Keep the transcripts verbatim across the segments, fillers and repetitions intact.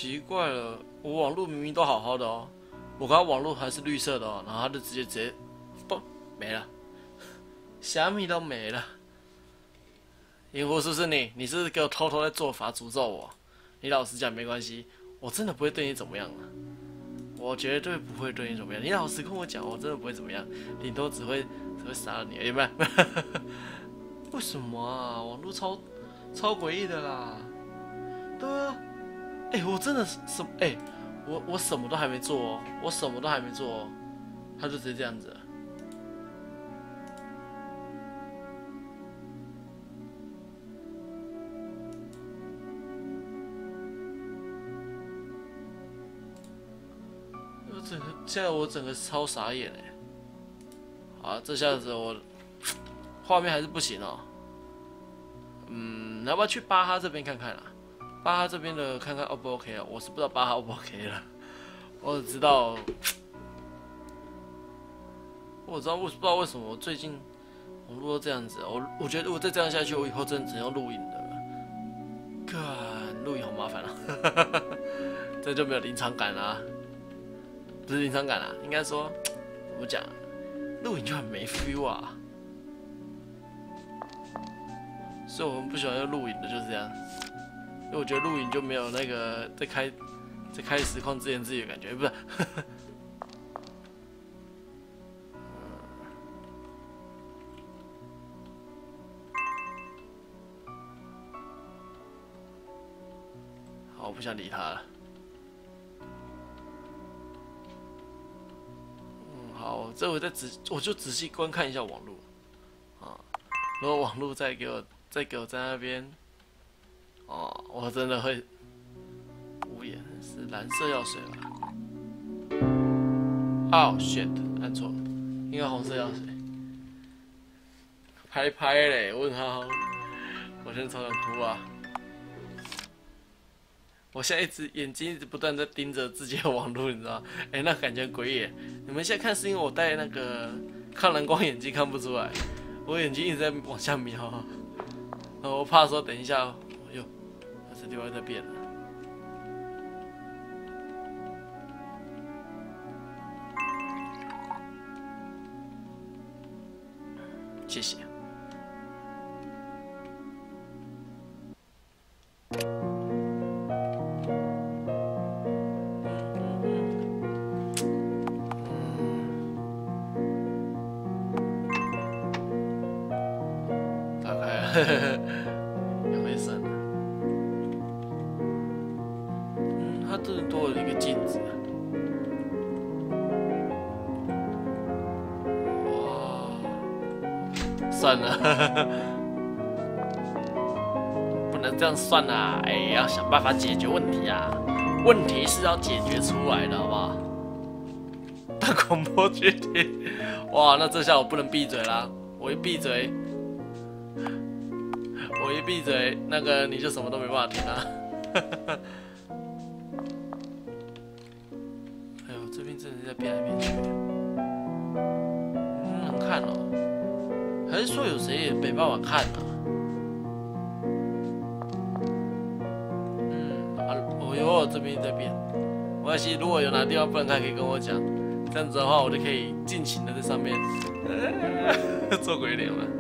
奇怪了，我网络明明都好好的哦，我刚刚网络还是绿色的哦，然后他就直接直接，嘣没了，虾米都没了。萤火是不是你？你是不是给我偷偷在做法诅咒我？你老实讲没关系，我真的不会对你怎么样的，我绝对不会对你怎么样。你老实跟我讲，我真的不会怎么样，顶多只会只会杀了你，有没有？为什么啊？网络超超诡异的啦。对啊，哎、欸，我真的什哎、欸，我我什么都还没做哦，我什么都还没做哦，他就直接这样子了。我整个现在我整个超傻眼哎！好，这下子我画面还是不行哦。嗯，要不要去巴哈这边看看啊？巴哈这边的看看 O 不 OK 啊？我是不知道巴哈 O 不 OK 了，我只知道，我知道为不知道为什么我最近网络都这样子，我我觉得如果再这样下去，我以后真的只能用录影的。看录影好麻烦啊，这就没有临场感啦、啊，不是临场感啦、啊，应该说怎么讲，录影就很没 feel 啊。所以我们不喜欢用录影的，就是这样。因为我觉得录影就没有那个在开在开实况自言自语的感觉，不是？好，我不想理他了。嗯，好，这我再仔我就仔细观看一下网络啊，如果网络再给我再给我在那边。哦，我真的会无言，是蓝色药水吧？哦 shit， 按错了，应该红色药水。拍拍嘞，问号，我现在超想哭啊！我现在一直眼睛一直不断在盯着自己的网络，你知道吗？哎、欸，那感觉很诡异。你们现在看是因为我戴那个抗蓝光眼镜看不出来，我眼睛一直在往下瞄，我怕说等一下。这地方在变了，谢谢。打开，呵呵呵，两回神。它这里多了一个镜子，哇！算了，呵呵不能这样算啊！哎，要想办法解决问题啊！问题是要解决出来的，好不好？大广播剧情，哇！那这下我不能闭嘴啦！我一闭嘴，我一闭嘴，那个你就什么都没办法听啦。这边真的是在变来变去，嗯，能看哦，还是说有谁也没办法看呢、啊？嗯，啊，我有这边在变，没关系，如果有哪地方不能看，可以跟我讲，这样子的话，我就可以尽情的在上面做鬼脸了，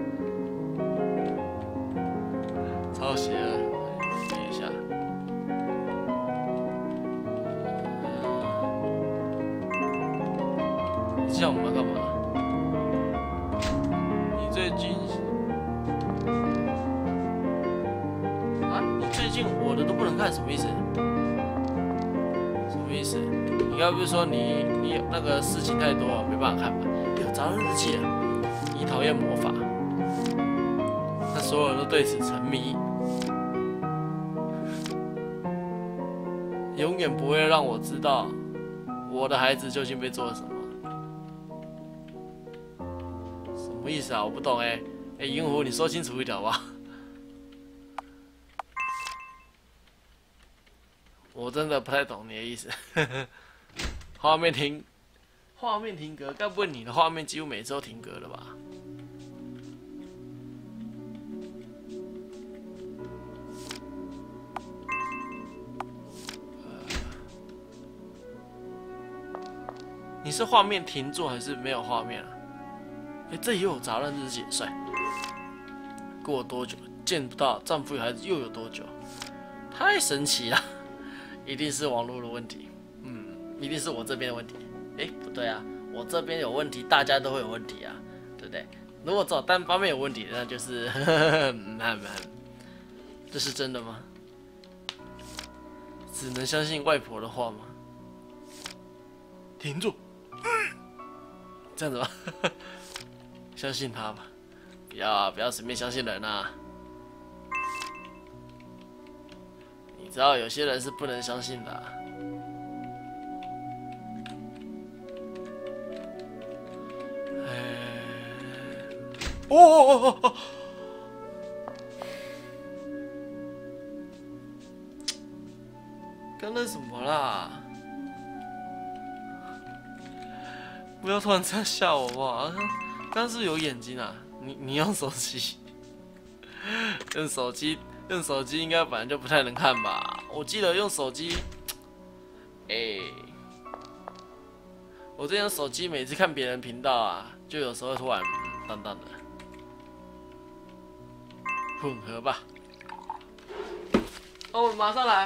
超邪恶，闭一下。这样我们要干嘛？你最近啊？你最近我的都不能看，什么意思？什么意思？你该不是说你你那个事情太多，没办法看吧？有杂日记啊！你讨厌魔法，那所有人都对此沉迷，永远不会让我知道我的孩子究竟被做了什么。什么意思啊？我不懂哎、欸！哎、欸，银狐，你说清楚一点吧。我真的不太懂你的意思。画面停，画面停格，该不会你的画面几乎每次都停格了吧？ 你是画面停住还是没有画面啊？哎、欸，这又有杂乱日解帅。过了多久见不到丈夫与孩子？又有多久？太神奇了！一定是网络的问题。嗯，一定是我这边的问题。哎、欸，不对啊，我这边有问题，大家都会有问题啊，对不对？如果只有单方面有问题，那就是呵呵呵，这是真的吗？只能相信外婆的话吗？停住，这样子吧，相信他吧，不要啊，不要随便相信人啊。你知道有些人是不能相信的、啊。哦哦哦哦！刚那什么啦？不要突然这样吓我好不好？刚是有眼睛啊！你你用手机，用手机用手机应该本来就不太能看吧？我记得用手机，哎、欸，我这样手机每次看别人频道啊，就有时候突然淡淡的。混合吧。哦，我马上来。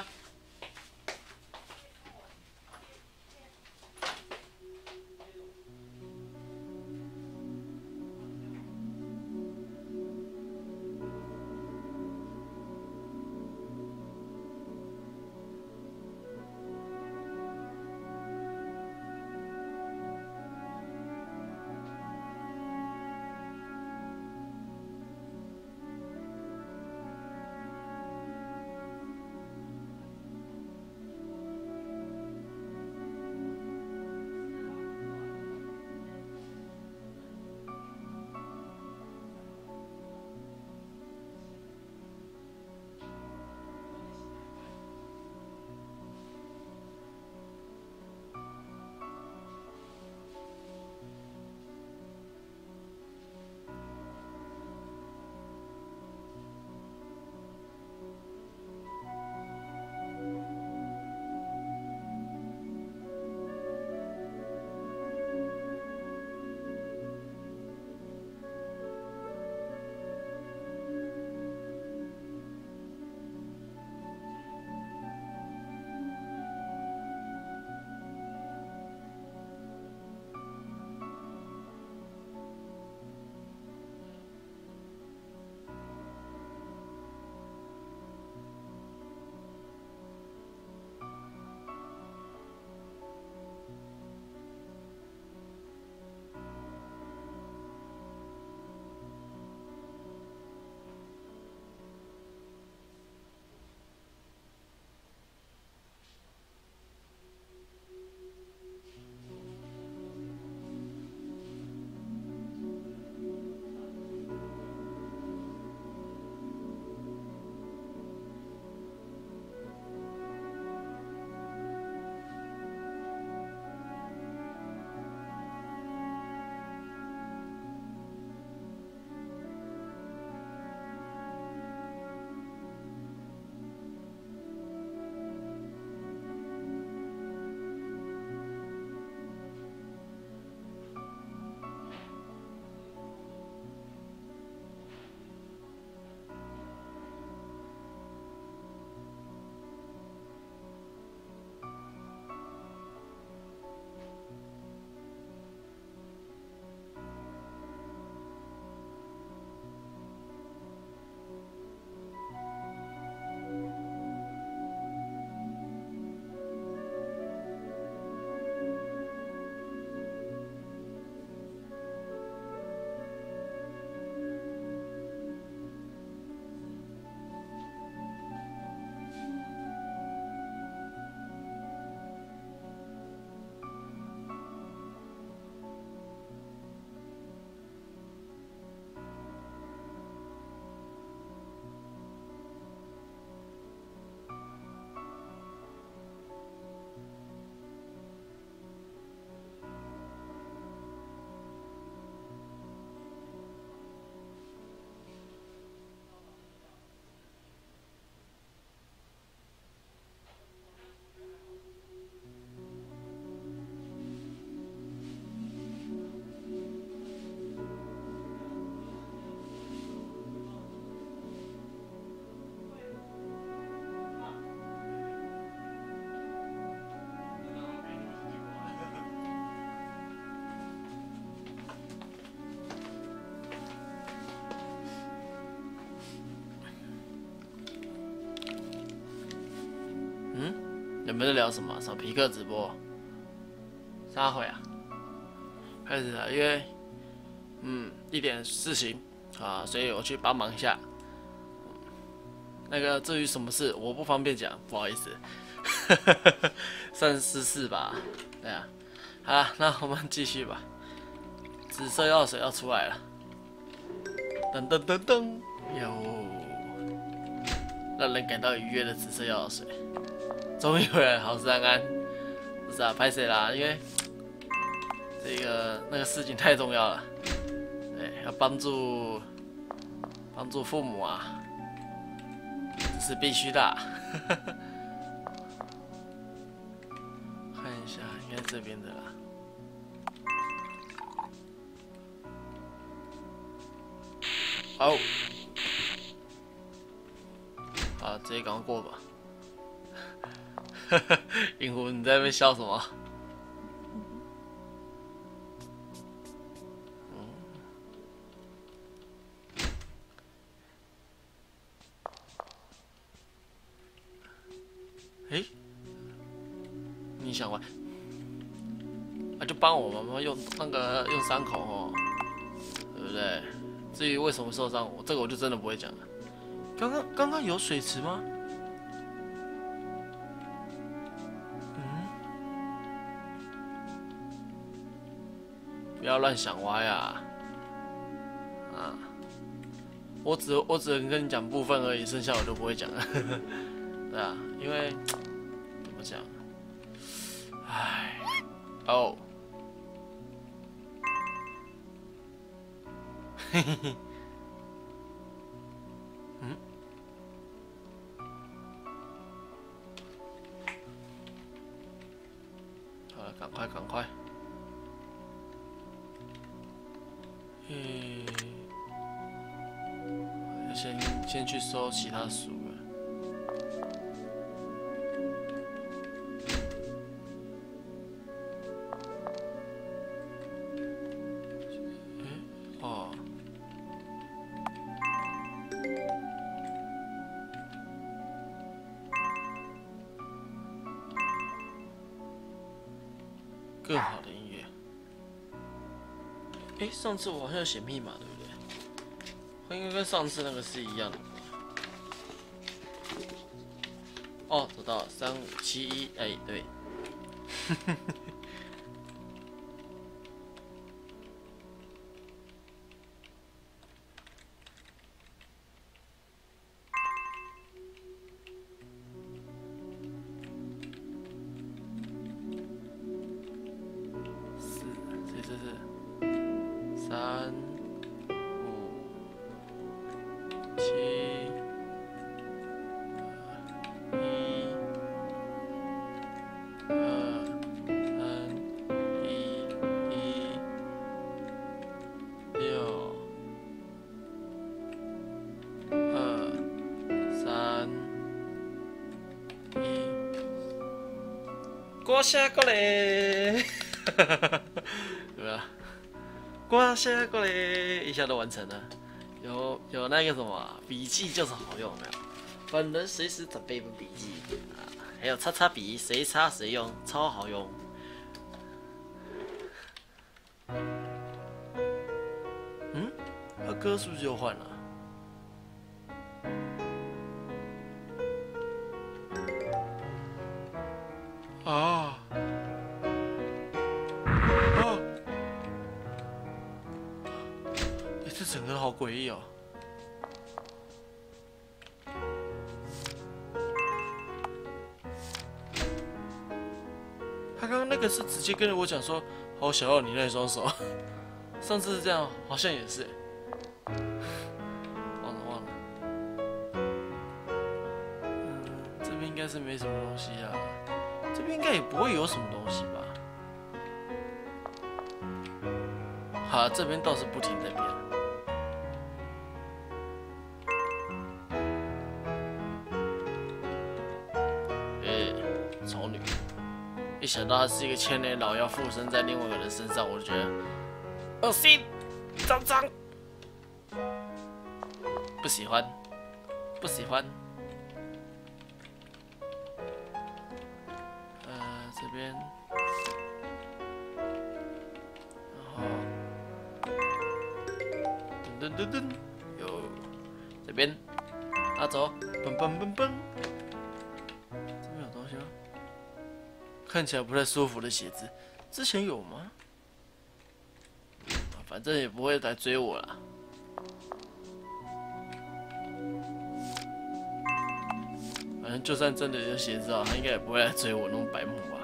原本在聊什么？什么皮克直播？啥会啊？开始了，因为嗯一点事情啊，所以我去帮忙一下。那个至于什么事，我不方便讲，不好意思。算私事吧，对啊。好啦，那我们继续吧。紫色药水要出来了，噔噔噔噔，哟，让人感到愉悦的紫色药水，终于回来，好事安安。不是啊，拍谁啦？因为这个那个事情太重要了，对，要帮助帮助父母啊，这是必须的啊。看一下，应该这边的啦。哦，好，直接赶快过吧。银狐，你在那边笑什么？嗯，哎，你想玩？啊，就帮我们用那个用伤口哦，对不对？至于为什么受伤，我这个我就真的不会讲了。刚刚刚刚有水池吗？嗯，不要乱想歪呀！啊，我只我只能跟你讲部分而已，剩下我就不会讲了。对啊，因为怎么讲？唉，哦。嘿嘿嘿，嗯，好了，赶快赶快，嘿，先先去收其他书了。更好的音乐。哎，上次我好像有写密码，对不对？应该跟上次那个是一样的。哦，找到了，三五七一，哎，对。三、五、七、一、二、三、一、一、六、二、三、一，过下过来，对吧？刮下过来，一下都完成了。有有那个什么笔记就是好用，有没有？本人随时准备一本笔记啊，还有擦擦笔，谁擦谁用，超好用。嗯，他歌是不是又换了？啊！这整个好诡异哦！他刚刚那个是直接跟着我讲说：“好想要你那双手。”上次是这样，好像也是。忘了忘了。嗯，这边应该是没什么东西啊。这边应该也不会有什么东西吧？好，这边倒是不停在变。丑女，一想到她是一个千年老妖附身在另外一个人身上，我就觉得恶心、脏脏，不喜欢，不喜欢。 边，然后噔噔噔噔，有这边，啊走，蹦蹦蹦蹦，这边有东西吗？看起来不太舒服的鞋子，之前有吗？反正也不会来追我啦。反正就算真的有鞋子啊，他应该也不会来追我那种白目吧？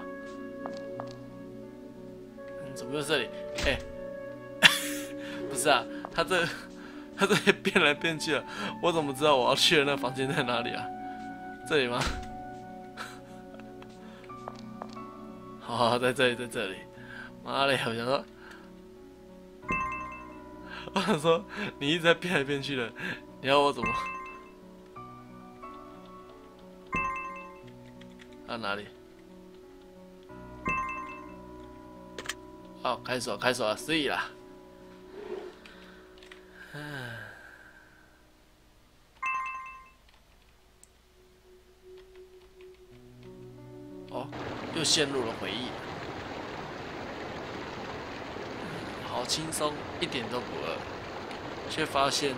嗯，怎么又这里？哎、欸，不是啊，他这他这里变来变去了，我怎么知道我要去的那房间在哪里啊？这里吗？好好，在这里，在这里。妈嘞，我想说。我想说，你一直在变来变去的，你要我怎么？啊哪里？哦，开手开手啊，可以啦。哦，又陷入了回忆。好轻松，一点都不饿，却发现，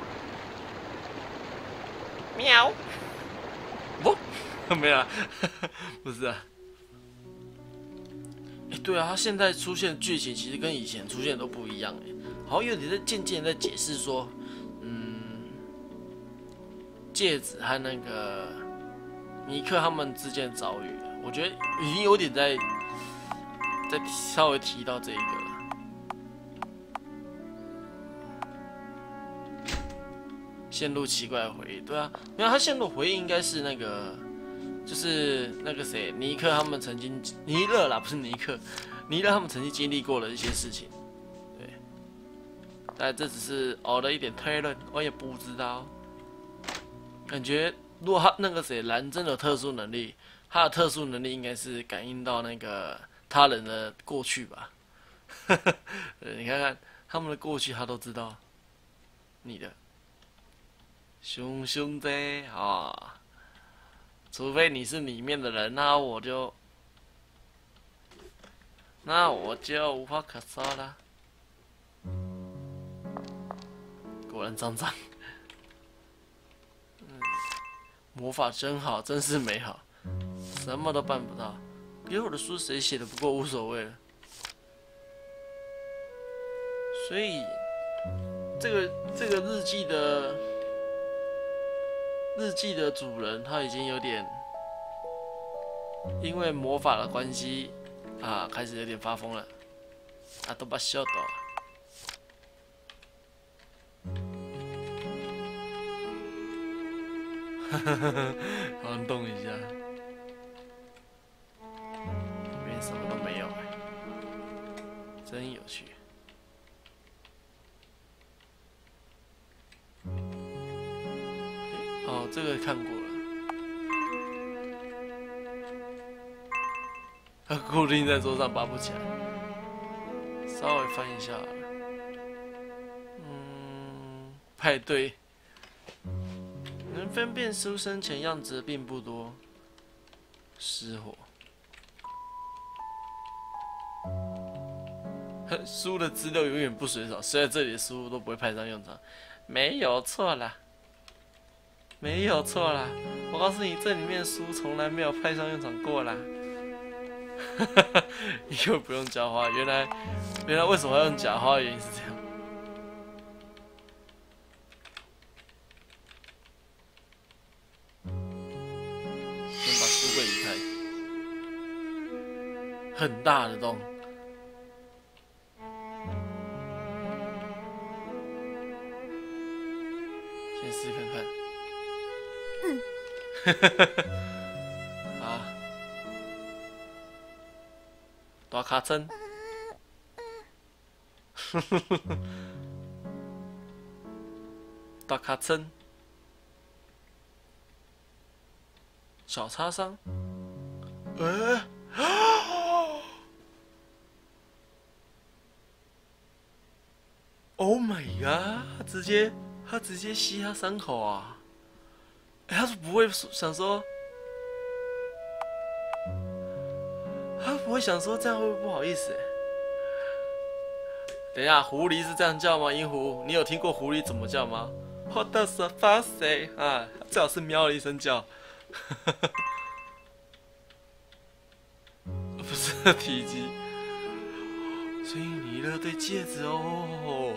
喵，不，没有啊，不是啊。哎、欸，对啊，他现在出现的剧情其实跟以前出现的都不一样哎，好像有点在渐渐在解释说，嗯，戒指和那个尼克他们之间的遭遇，我觉得已经有点在在稍微提到这一个了。陷入奇怪的回忆，对啊，没有他陷入回忆应该是那个，就是那个谁，尼克他们曾经尼勒啦，不是尼克，尼勒他们曾经经历过的一些事情，对，但这只是偶的一点推论，我也不知道。感觉如果他那个谁蓝真的有特殊能力，他的特殊能力应该是感应到那个他人的过去吧？你看看他们的过去，他都知道你的。兄兄弟啊，除非你是里面的人，那我就，那我就无话可说了。果然脏脏，嗯，魔法真好，真是美好，什么都办不到。给我的书谁写的？不过无所谓了。所以，这个这个日记的。日记的主人他已经有点因为魔法的关系啊，开始有点发疯了。啊，都把笑到。哈哈哈，好像动一下，里面什么都没有，真有趣。哦，这个看过了。它固定在桌上拔不起来，稍微翻一下。嗯，派对。能分辨书生前样子的并不多。失火。书的资料永远不随手，虽然这里的书都不会派上用场。没有错啦。没有错啦，我告诉你，这里面的书从来没有派上用场过啦。又不用假花，原来原来为什么要用假花？原因是这样。先把书柜移开，很大的洞。先试看看。啊，大卡针，大卡针，小擦伤，哎、欸，Oh my god！ 他直接他直接吸他伤口啊！欸、他是不会想说，他会想说这样会不会不好意思？等一下，狐狸是这样叫吗？银狐，你有听过狐狸怎么叫吗？我的是发谁啊？最好是喵了一声叫，不是体积。所以你的对戒指哦，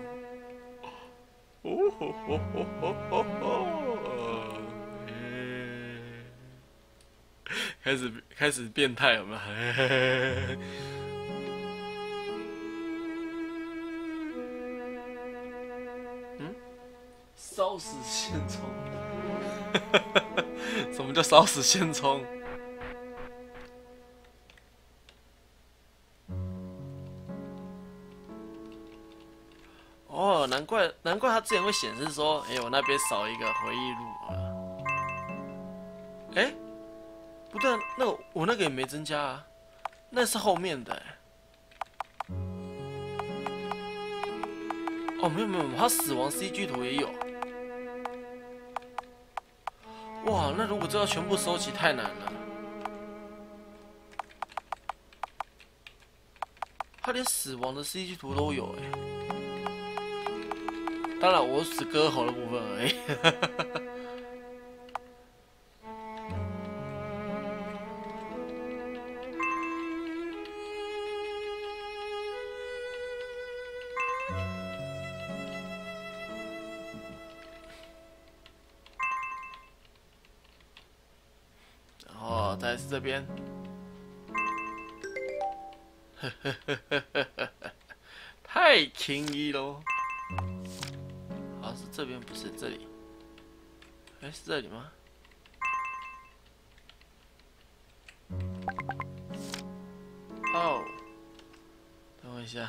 哦吼吼吼吼吼吼，开始开始变态有没有？嗯，烧死现充，什么叫烧死现充？哦，难怪难怪它之前会显示说，哎、欸，我那边少一个回忆录啊。哎、欸，不对、啊，那我我那个也没增加啊，那是后面的、欸。哦，没有没有，它死亡 C G 图也有。哇，那如果这要全部收集太难了。它连死亡的 C G 图都有哎、欸。当然，我只割喉的部分而已。然后再来是这边，太轻易喽。好像是这边，不是这里。哎、欸，是这里吗？哦，等我一下。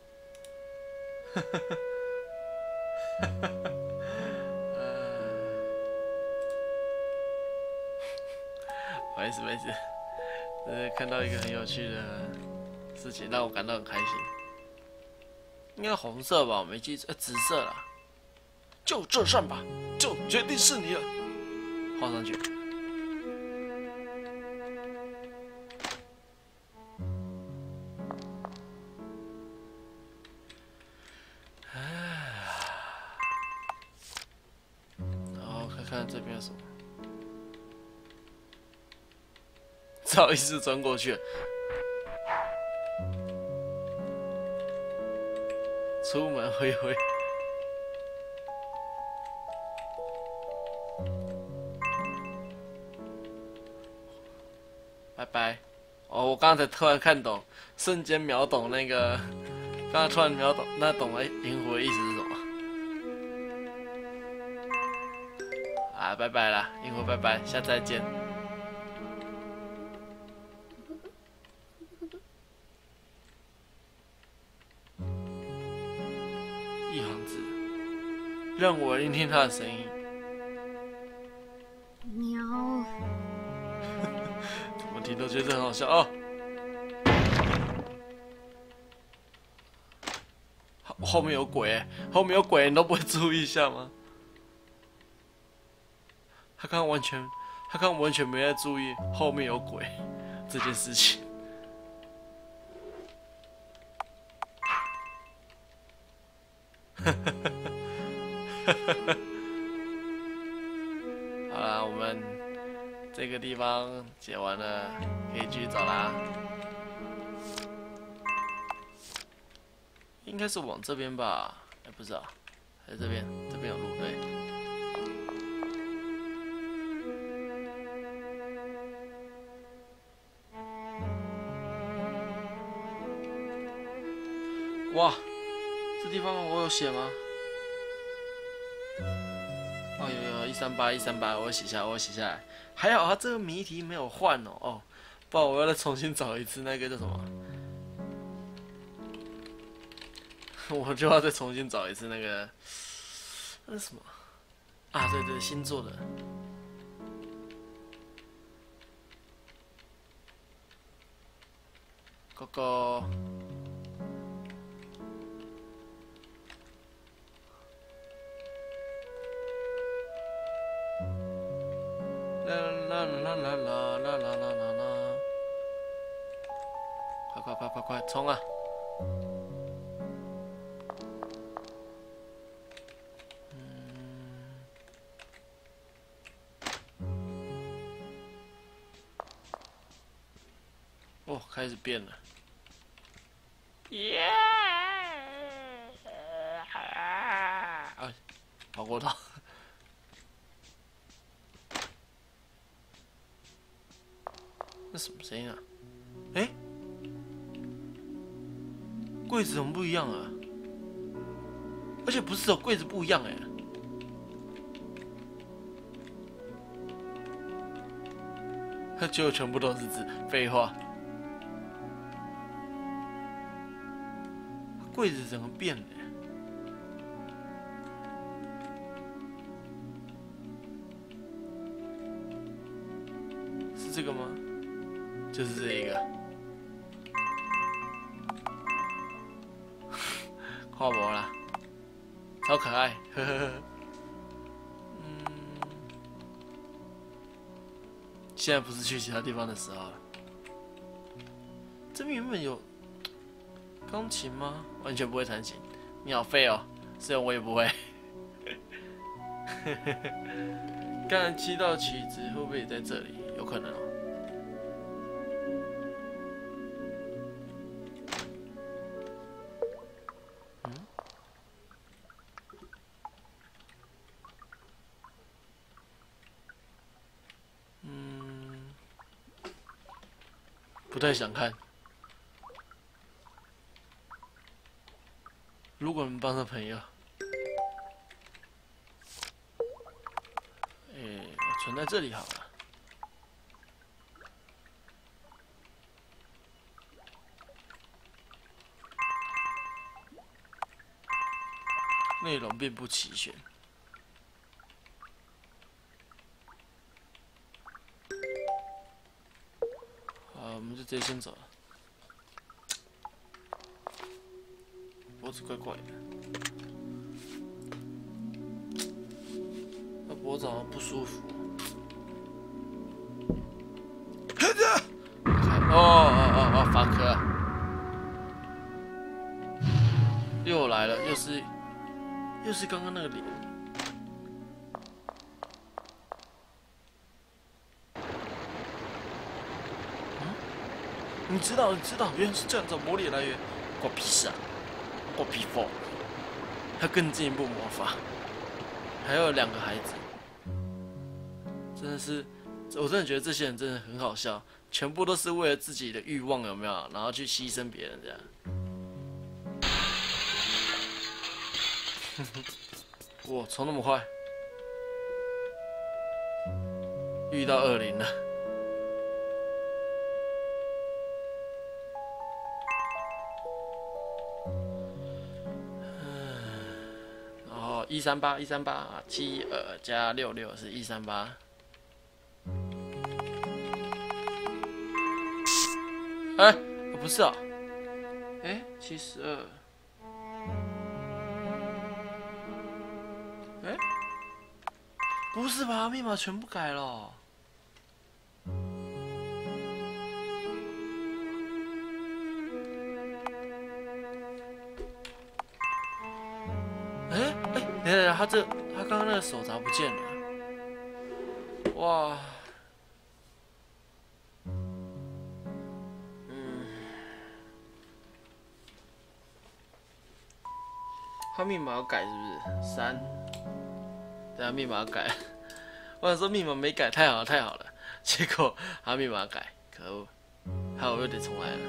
不好意思，不好意思，呃，看到一个很有趣的事情，让我感到很开心。应该红色吧，我没记错，呃，紫色啦。就这算吧，就决定是你了。画上去。然后看看这边有什么。不好意思，钻过去了。出门挥挥。拜拜。哦，我刚才突然看懂，瞬间秒懂那个，刚才突然秒懂，那懂了银狐的意思是什么？啊，拜拜啦，银狐拜拜，下次再见。一行字，让我聆听他的声音。 喵。 怎么听都觉得很好笑哦。后面有鬼、欸，后面有鬼，你都不会注意一下吗？他刚刚完全，他刚刚完全没在注意后面有鬼这件事情。好啦，我们这个地方解完了，可以继续走啦。应该是往这边吧？哎、欸，不知道，还是这边？这边有路，对。哇，这地方我有写吗？哦，有有，一三八一三八，我写下来，我写下来。还好他这个谜题没有换哦，哦，不然我要再重新找一次那个叫什么？我就要再重新找一次那个，那是什么？啊，对对，星座的。哥哥。啦啦啦啦啦啦啦啦啦啦！ 快快快冲啊！哦，开始变了。耶！哎，跑过头。那什么声音啊？哎、欸，柜子怎么不一样啊？而且不是哦，柜子不一样哎、欸。它结果全部都是字，废话。柜子整个变了、欸。是这个吗？就是这一个。跨博啦，超可爱，呵呵呵。嗯，现在不是去其他地方的时候了。这边原本有钢琴吗？完全不会弹琴，你好废哦！虽然我也不会。刚才七道曲子会不会也在这里？有可能哦。嗯，不太想看。如果能帮上朋友，哎、欸，我存在这里好了。内容并不齐全。好，我们就直接先走了。脖子怪怪的，那脖子好像不舒服。哦哦哦哦，法科、啊，又来了，又是又是刚刚那个脸。嗯，你知道，你知道，原来是这样子，魔力来源，关我屁事啊！关我屁事！他更进一步魔法，还有两个孩子，真的是，我真的觉得这些人真的很好笑，全部都是为了自己的欲望，有没有？然后去牺牲别人这样。哇，冲那么快！遇到恶灵了。哦，一三八一三八，七二加六六是一三八。哎，不是啊，哎，七十二。哎，不是吧？密码全部改了。哎哎，等等，他这他刚刚那个手咋不见了？哇！嗯，他密码要改是不是？三。等下密码改，我想说密码没改，太好了太好了，结果他密码改，可恶，害我又得重来了。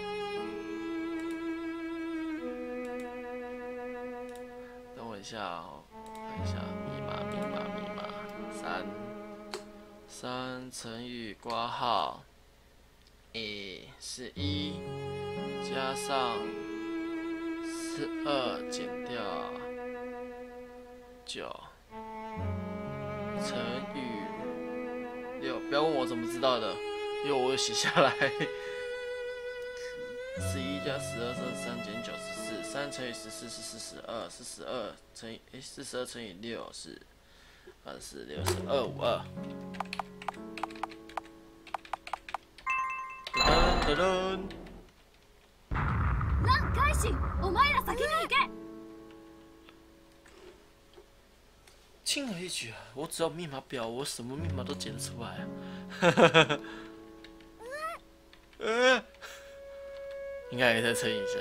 等我一下哦，等一下密码密码密码三三乘以括号，诶是一加上是二减掉九。乘以六，不要问我怎么知道的，因为我有写下来。十一加十二是三减九十四，三乘以十四是四十二，四十二乘以诶四十二乘以六是二十六是二五二。噔噔噔。 し、お前ら先に行け。 轻而易举啊！我只要密码表，我什么密码都解得出来啊！哈哈哈哈。呃，应该还再撑一下。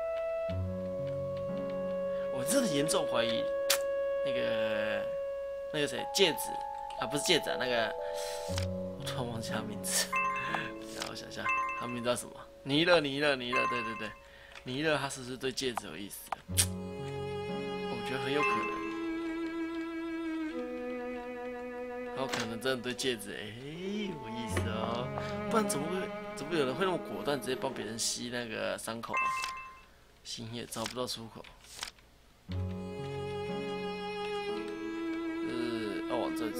我真的严重怀疑那个那个谁戒指啊，不是戒指啊，那个我突然忘记他名字。让我想想，他名字叫什么？尼勒，尼勒，尼勒，对对对，尼勒他是不是对戒指有意思？我觉得很有可能。他有可能真的对戒指，哎、欸，有意思哦。不然怎么会，怎么有人会那么果断，直接帮别人吸那个伤口啊？心也找不到出口。呃，要往这走。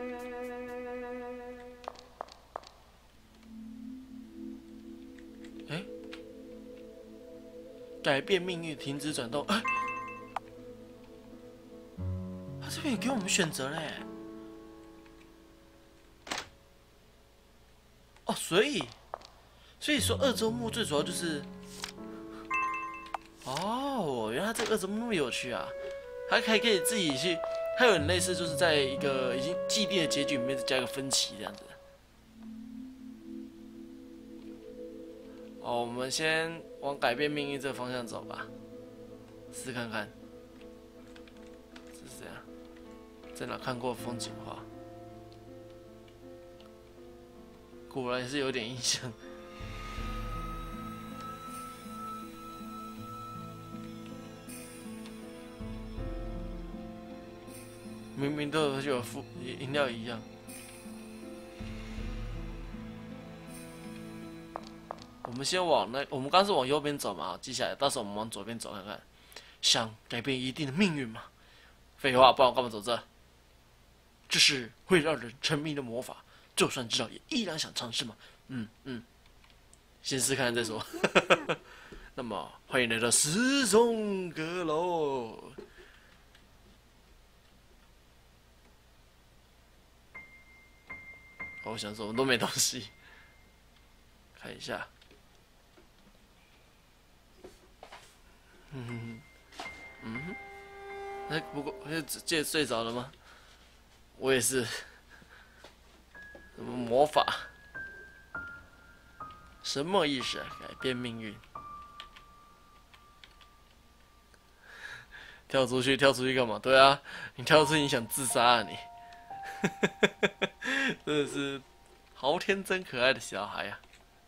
哎、欸，改变命运，停止转动。哎、欸，他这边也给我们选择嘞。哦，所以，所以说二周目最主要就是，哦，原来这个二周目那么有趣啊！它还可以自己去，它有点类似，就是在一个已经既定的结局里面再加一个分歧这样子。哦，我们先往改变命运这个方向走吧，试看看。这是这样，在哪看过风景画？果然是有点印象。明明都有有副饮料一样。我们先往那，我们刚是往右边走嘛，记下来。到时候我们往左边走看看。想改变一定的命运吗？废话，不然我干嘛走这？这是会让人沉迷的魔法。就算知道，也依然想尝试嘛。嗯嗯，先试看再说。那么，欢迎来到失踪阁楼。我想说，我都没东西。看一下。嗯嗯，哎，不过，这睡着了吗？我也是。什么魔法？什么意思？改变命运？跳出去，跳出去干嘛？对啊，你跳出去，你想自杀啊你？真的是好天真可爱的小孩啊，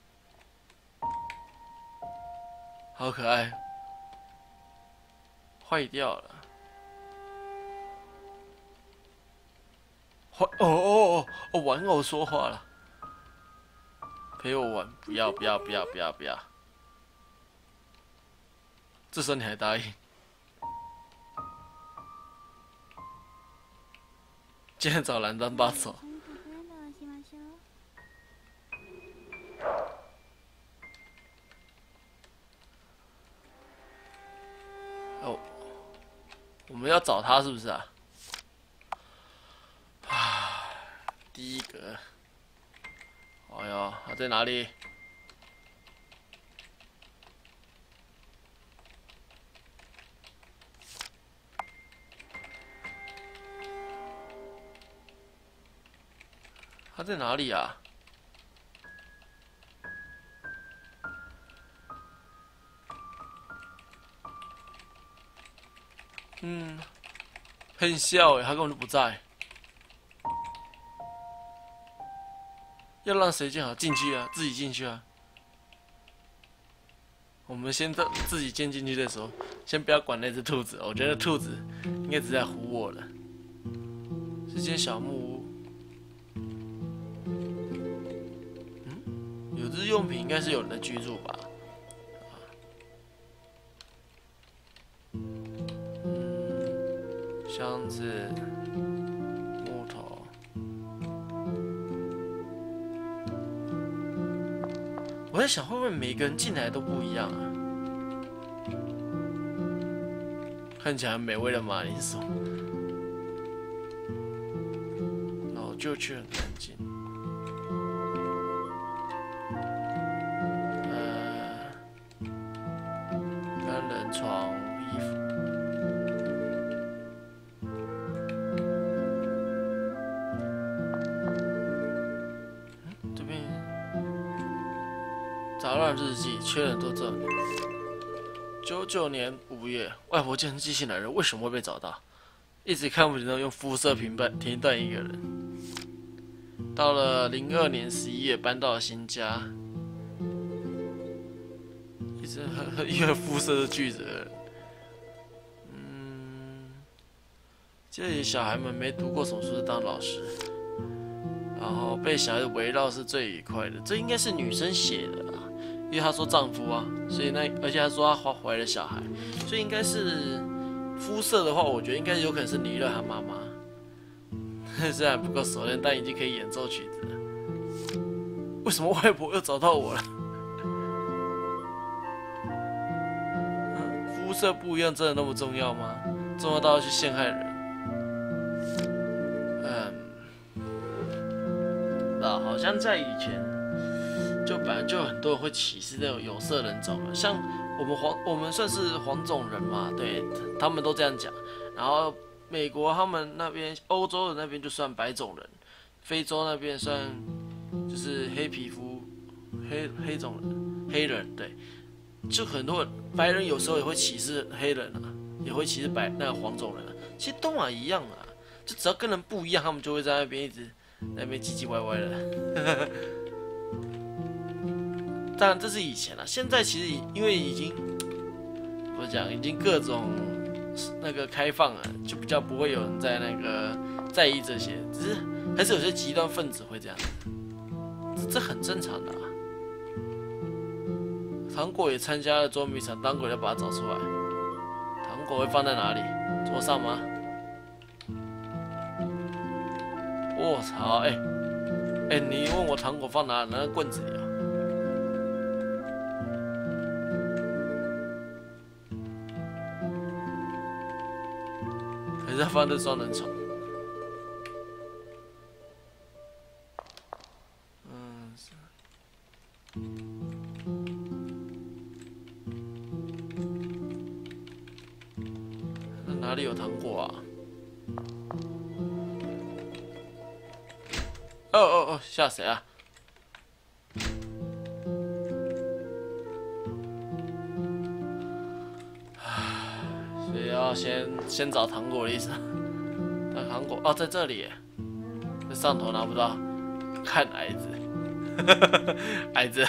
好可爱。坏掉了。哦哦哦哦！玩偶说话了，陪我玩，不要不要不要不要不要！这时候你还答应？今天找蓝丹巴走。哦，我们要找他是不是啊？第一个，哎呦，他在哪里？他在哪里啊？嗯，很笑哎，他根本就不在。要让谁建好进去啊？自己进去啊！我们先自自己建进去再说，先不要管那只兔子。我觉得兔子应该只在唬我了。这间小木屋，嗯，有日用品应该是有人的居住吧？嗯，箱子。我在想，会不会每个人进来都不一样啊？看起来很美味的马铃薯，老旧却很干净。呃，刚床、衣服。嗯，这边杂乱日记，缺人多这。九九年五月，外婆竟然寄信来了，为什么会被找到？一直看不懂，用肤色评判评断一个人。到了零二年十一月，搬到了新家。一直因为肤色的句子，嗯，这里小孩们没读过什么书是当老师，然后被小孩子围绕是最愉快的。这应该是女生写的啊，因为她说丈夫啊，所以那而且她说她怀了小孩，所以应该是肤色的话，我觉得应该有可能是尼勒她妈妈。虽然不够熟练，但已经可以演奏曲子了。为什么外婆又找到我了？嗯，肤色不一样真的那么重要吗？重要到要去陷害人？嗯，那好像在以前，就本来就有很多人会歧视那种有色人种嘛，像我们黄，我们算是黄种人嘛，对，他们都这样讲，然后。美国他们那边，欧洲的那边就算白种人，非洲那边算就是黑皮肤、黑黑种人、黑人，对，就很多人白人有时候也会歧视黑人啊，也会歧视白那个黄种人啊，其实东亚一样啊，就只要跟人不一样，他们就会在那边一直那边唧唧歪歪的。当然这是以前啊，现在其实因为已经怎么讲，已经各种。那个开放了，就比较不会有人在那个在意这些，只是还是有些极端分子会这样，这这很正常的啊。糖果也参加了捉迷藏，糖果要把它找出来。糖果会放在哪里？桌上吗？我操！哎、欸、哎、欸，你问我糖果放哪？那个棍子里啊？还是放在双人床？嗯，那哪里有糖果啊？哦哦哦，吓谁啊？所以要先先找糖果的意思。那糖果哦，在这里耶，在上头拿不到。看矮子，矮子，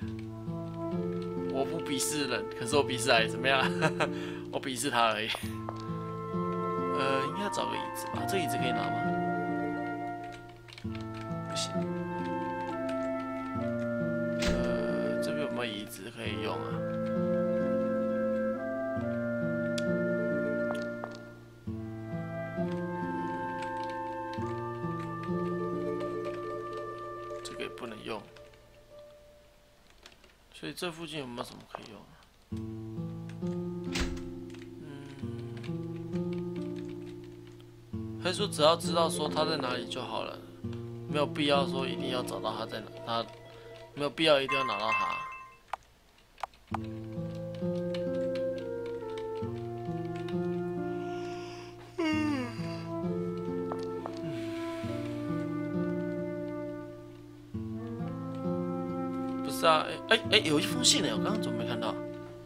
我不鄙视人，可是我鄙视矮子，怎么样？我鄙视他而已。呃，应该要找个椅子吧？这个椅子可以拿吗？不行。呃，这边有没有椅子可以用啊？这个也不能用。所以这附近有没有什么可以用啊？还是说只要知道说他在哪里就好了，没有必要说一定要找到他在哪，他没有必要一定要拿到他。不是啊，哎、欸、哎、欸，有一封信呢，我刚刚怎么没看到？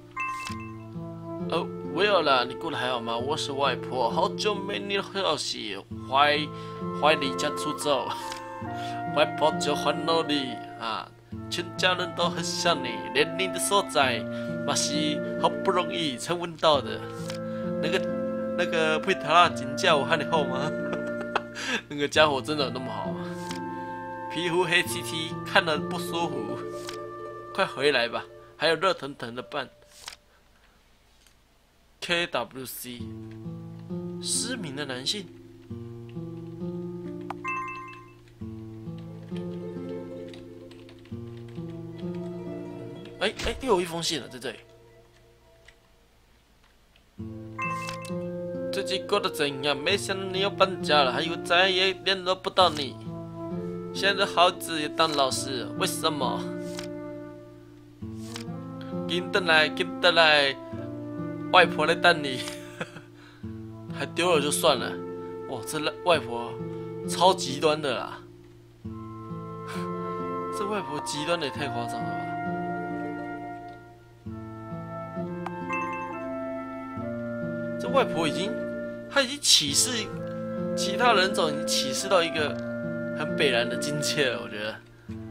哦。威尔啦，你过得还好吗？我是外婆，好久没你的消息，怀怀离家出走，外婆就很努力啊，全家人都很想你，连你的所在，嘛是好不容易才闻到的。那个那个佩塔拉金家我和你好吗？那个家伙真的有那么好吗？皮肤黑漆漆，看了不舒服，快回来吧，还有热腾腾的饭。K W C 失明的男性，哎、欸、哎、欸，又有一封信了，在这里。最近过得怎样？没想到你又搬家了，还以为再也联络不到你。现在孩子也当老师，为什么？紧得来，紧得来！ 外婆在等你，还丢了就算了，哇，这外婆超极端的啦，这外婆极端的也太夸张了吧！这外婆已经，她已经歧视其他人种，已经歧视到一个很北然的境界了，我觉得。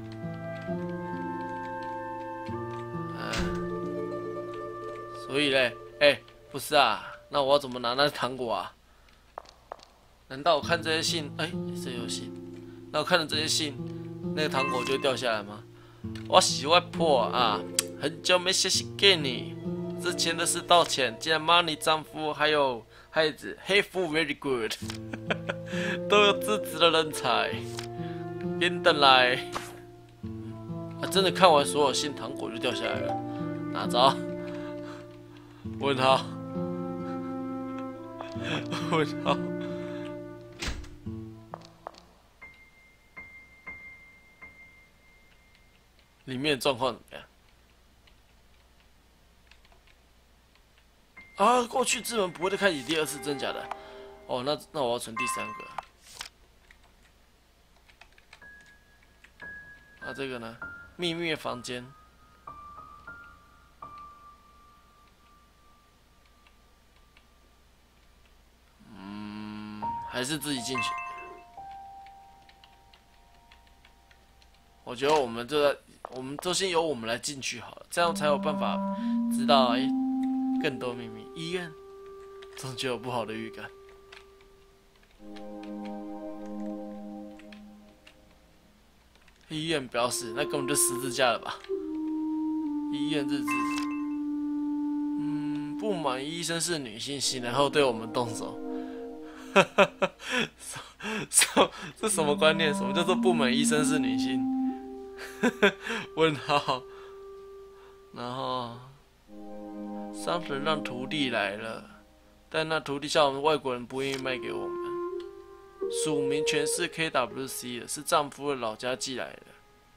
所以嘞，哎、欸，不是啊，那我要怎么拿那糖果啊？难道我看这些信，哎、欸，这有信？那我看了这些信，那个糖果就会掉下来吗？我是外婆啊，很久没写信给你，之前的事道歉，既然骂你丈夫还有孩子，黑夫 very good， 都有资质的人才，别等来。啊，真的看完所有信，糖果就掉下来了，哪招？问号，问号，里面状况怎么样？啊，过去之门不会再开启第二次，真假的？哦，那那我要存第三个。啊，这个呢？秘密的房间。还是自己进去。我觉得我们这，我们都先由我们来进去好了，这样才有办法知道哎、欸、更多秘密。医院总觉得有不好的预感。医院标示，那根本就十字架了吧？医院日志，嗯，不满医生是女性，醒来后对我们动手。哈哈哈，什这什么观念？什么叫做不满医生是女性？问号。然后，商人让徒弟来了，但那徒弟叫我们外国人不愿意卖给我们。署名全是 K W C 的，是丈夫的老家寄来的。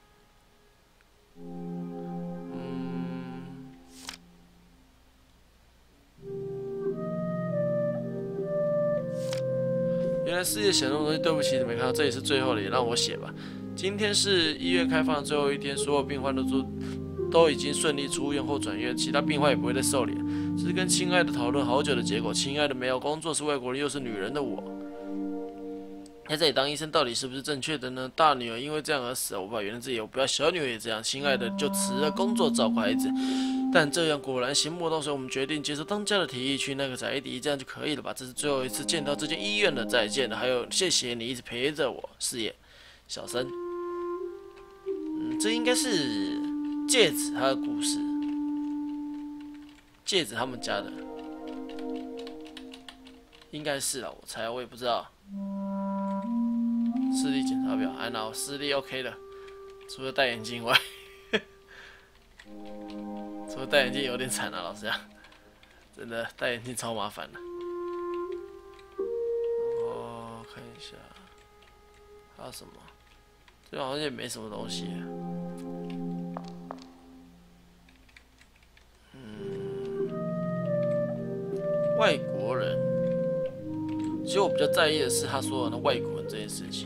原来世界显动东西，对不起，你没看到，这里是最后的，也让我写吧。今天是医院开放的最后一天，所有病患都都都已经顺利出院或转院，其他病患也不会再受理。这是跟亲爱的讨论好久的结果。亲爱的，没有工作，是外国人又是女人的我，在这里当医生到底是不是正确的呢？大女儿因为这样而死了，我无法原谅自己，我不要小女儿也这样。亲爱的，就辞了工作照顾孩子。但这样果然行不通，所以我们决定接受当家的提议，去那个宅邸，这样就可以了吧？这是最后一次见到这间医院了，再见了。还有，谢谢你一直陪着我，事业，小生。嗯，这应该是戒指他的故事，戒指他们家的，应该是啦，我猜，我也不知道。视力检查表，哎，那我视力 OK 的，除了戴眼镜外。除了戴眼镜有点惨啊，老实讲，真的戴眼镜超麻烦的。哦，看一下，还有什么？这好像也没什么东西。嗯，外国人，其实我比较在意的是他说的那外国人这件事情。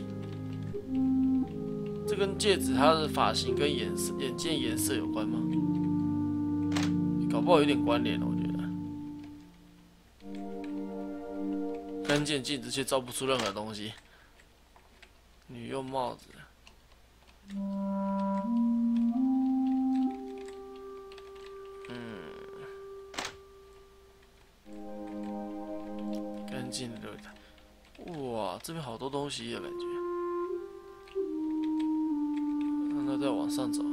这跟戒指它的发型跟颜色、眼镜颜色有关吗？搞不好有点关联，我觉得。干净镜子却照不出任何东西。女用帽子。嗯。干净的对待。哇，这边好多东西的感觉。那再往上走。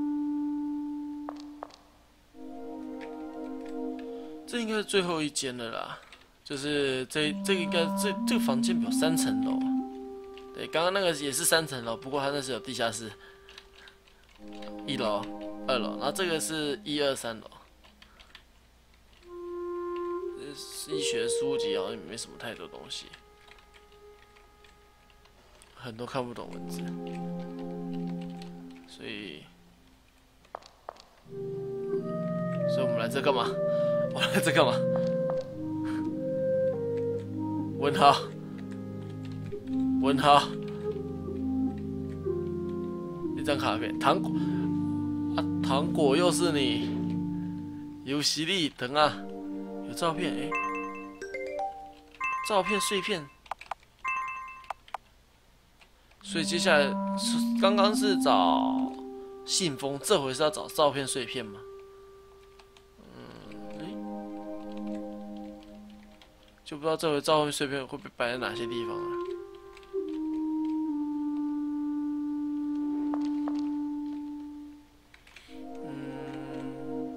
这应该是最后一间了啦，就是这这个应该这这个房间有三层楼，对，刚刚那个也是三层楼，不过它那是有地下室，一楼、二楼，然后这个是一二三楼。医学书籍好像没什么太多东西，很多看不懂文字，所以，所以我们来这干嘛？ 我在干嘛？问号，问号，一张卡片，糖果啊，糖果又是你，有实力，等啊，有照片，哎、欸，照片碎片，所以接下来是刚刚是找信封，这回是要找照片碎片吗？就不知道这回照片碎片会被摆在哪些地方了。嗯，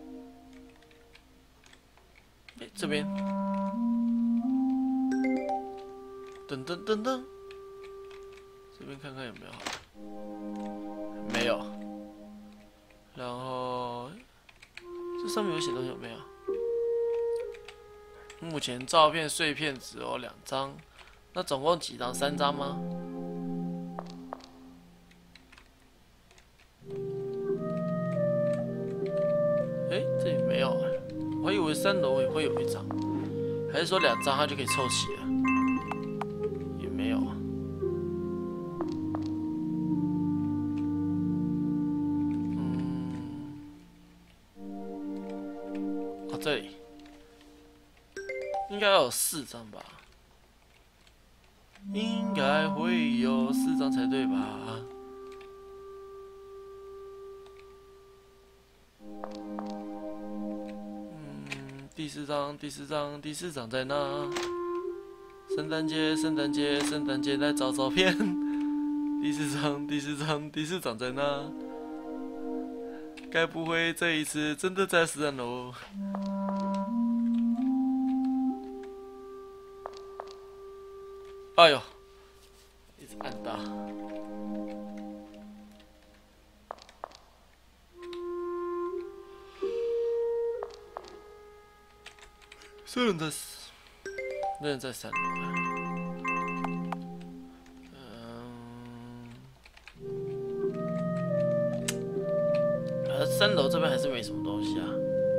哎，这边，噔噔噔噔，这边看看有没有，没有。然后这上面有写东西有没有？目前照片碎片只有两张，那总共几张？三张吗？哎、欸，这里没有哎、欸，我还以为三楼也会有一张，还是说两张它就可以凑齐了？也没有啊。嗯，哦，这里。应该要有四张吧，应该会有四张才对吧？嗯，第四张，第四张，第四张在哪？圣诞节，圣诞节，圣诞节来找照片。第四张，第四张，第四张在哪？该不会这一次真的在四楼？哎呦，一直按到。这人在，那人在三楼。嗯，呃，三楼这边还是没什么东西啊。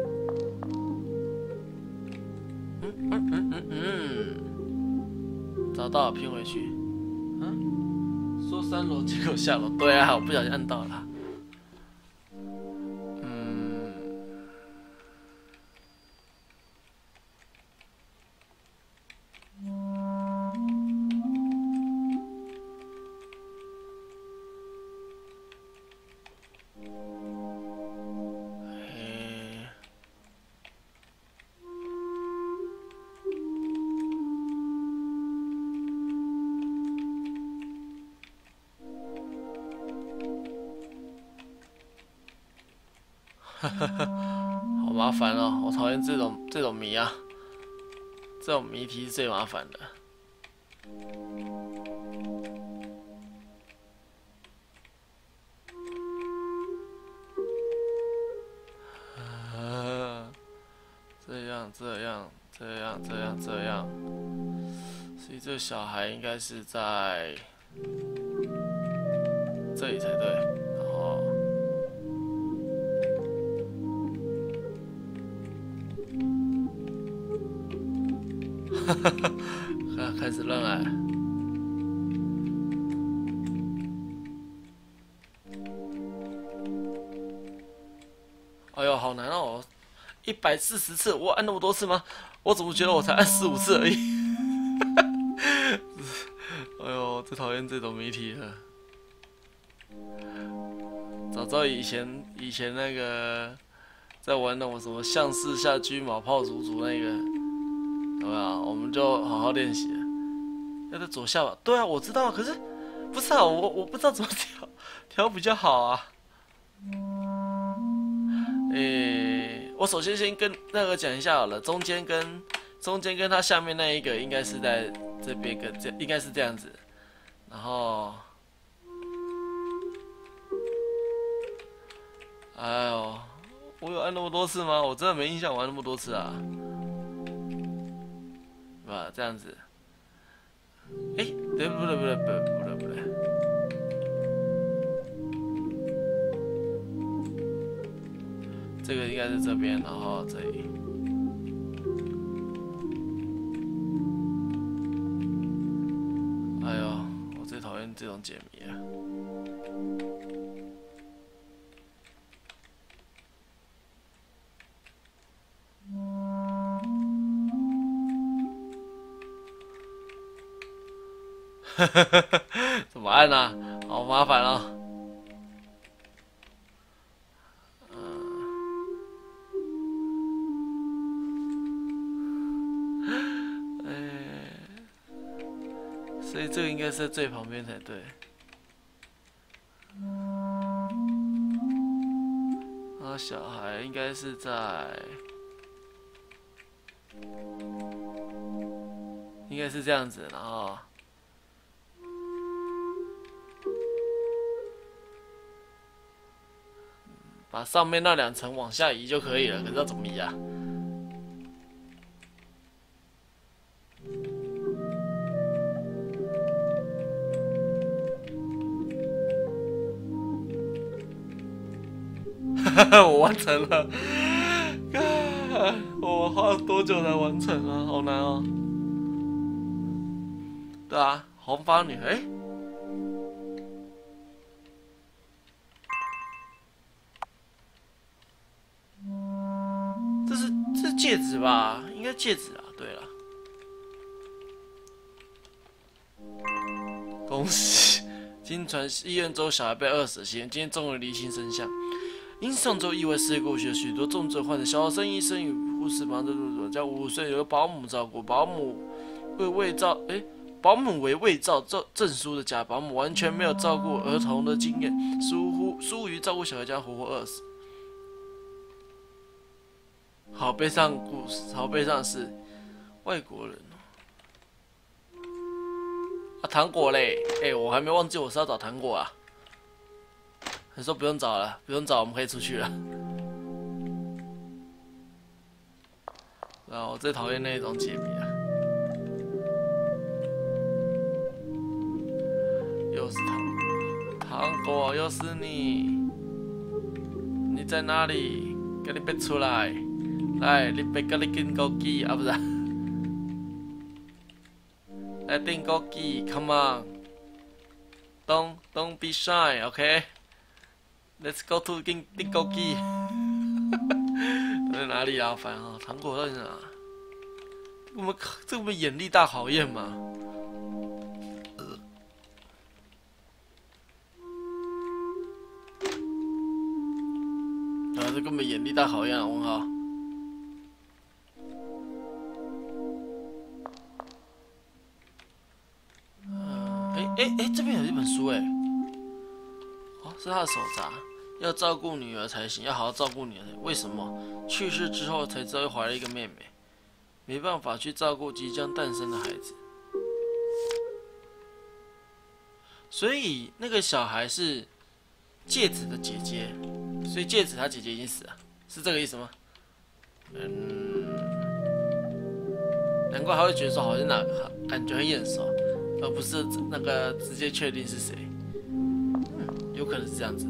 嗯嗯嗯嗯嗯。找到了，拼回去。嗯，说三楼，结果下楼。对啊，我不小心按到了。嗯，嘿，好麻烦哦，我讨厌这种这种谜啊，这种谜题是最麻烦的。啊，这样这样这样这样这样，所以这小孩应该是在这里才对。然后。哈哈哈，开始认了。哎呦，好难哦！一百四十次，我按那么多次吗？我怎么觉得我才按十五次而已？哎呦，最讨厌这种谜题了。早知道以前以前那个在玩那种什么像四下车马炮竹竹那个。对啊，我们就好好练习。要在左下吧？对啊，我知道，可是不是啊，我我不知道怎么调，调比较好啊。诶、欸，我首先先跟那个讲一下好了，中间跟中间跟它下面那一个应该是在这边跟这应该是这样子，然后，哎呦，我有按那么多次吗？我真的没印象我按那么多次啊。啊，这样子，哎、欸，对，不对，不对，不对，不对，不对，这个应该是这边，然后这里， 这种解谜了。怎么按呢、啊？好麻烦哦。所以这个应该是在最旁边才对。然后小孩应该是在，应该是这样子，然后把上面那两层往下移就可以了。可是要怎么移啊？我完成了，我花了多久才完成啊？好难哦。对啊，红发女，哎、欸，这是这是戒指吧？应该戒指啊。对了，恭喜！经传医院中小孩被饿死的新闻，今天终于厘清真相。因上周意外事故过去，许多重症患者小生医生与护士忙着入住，将五岁由保姆照顾。保姆为伪造，哎，保姆为伪造证书的假保姆，完全没有照顾儿童的经验，疏忽疏于照顾小孩，将活活饿死。好悲伤的故事，好悲伤的事，外国人哦。啊，糖果嘞，哎、欸，我还没忘记我是要找糖果啊。你说不用找了，不用找，我们可以出去了。啊，我最讨厌那种解谜了，又是糖糖果，又是你，你在哪里？给你别出来！来，你别跟你订枸杞啊，不是？来订枸杞 ，Come on，don't don't be shy，OK？Let's go to 订订枸杞。在哪里啊？烦啊！糖果到底在哪？我们这我们眼力大考验嘛？啊，这根本眼力大考验啊！问号。哎哎哎，这边有一本书哎。哦，是他的手札。要照顾女儿才行，要好好照顾女儿。为什么？去世之后才知道又怀了一个妹妹，没办法去照顾即将诞生的孩子。所以那个小孩是戒指的姐姐，所以戒指他姐姐已经死了，是这个意思吗？嗯，难怪他会觉得说好像哪感觉很眼熟，而不是那个直接确定是谁。嗯，有可能是这样子的。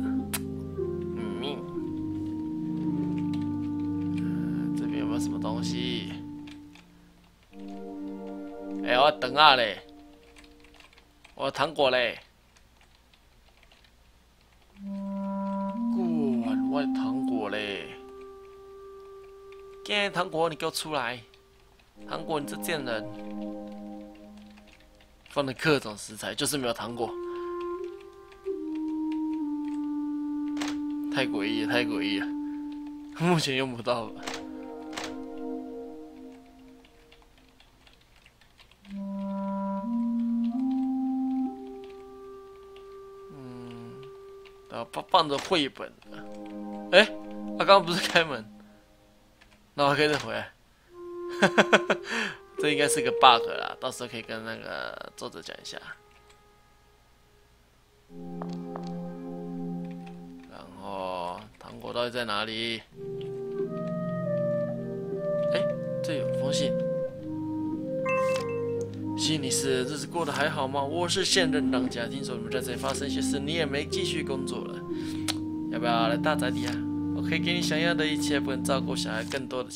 什么东西？哎、欸，我等下嘞，我糖果嘞，管我糖果嘞！今天糖果你给我出来！糖果你这贱人！放了各种食材，就是没有糖果，太诡异了，太诡异了！目前用不到了。放放着绘本的，哎、欸，他、啊、刚刚不是开门，那我可以再回来。这应该是个 bug 啦，到时候可以跟那个作者讲一下。然后糖果到底在哪里？哎、欸，这有封信。西尼斯，日子过得还好吗？我是现任当家，听说你们在这里发生一些事，你也没继续工作了，要不要来大宅里啊？我可以给你想要的一切，不能照顾小孩更多的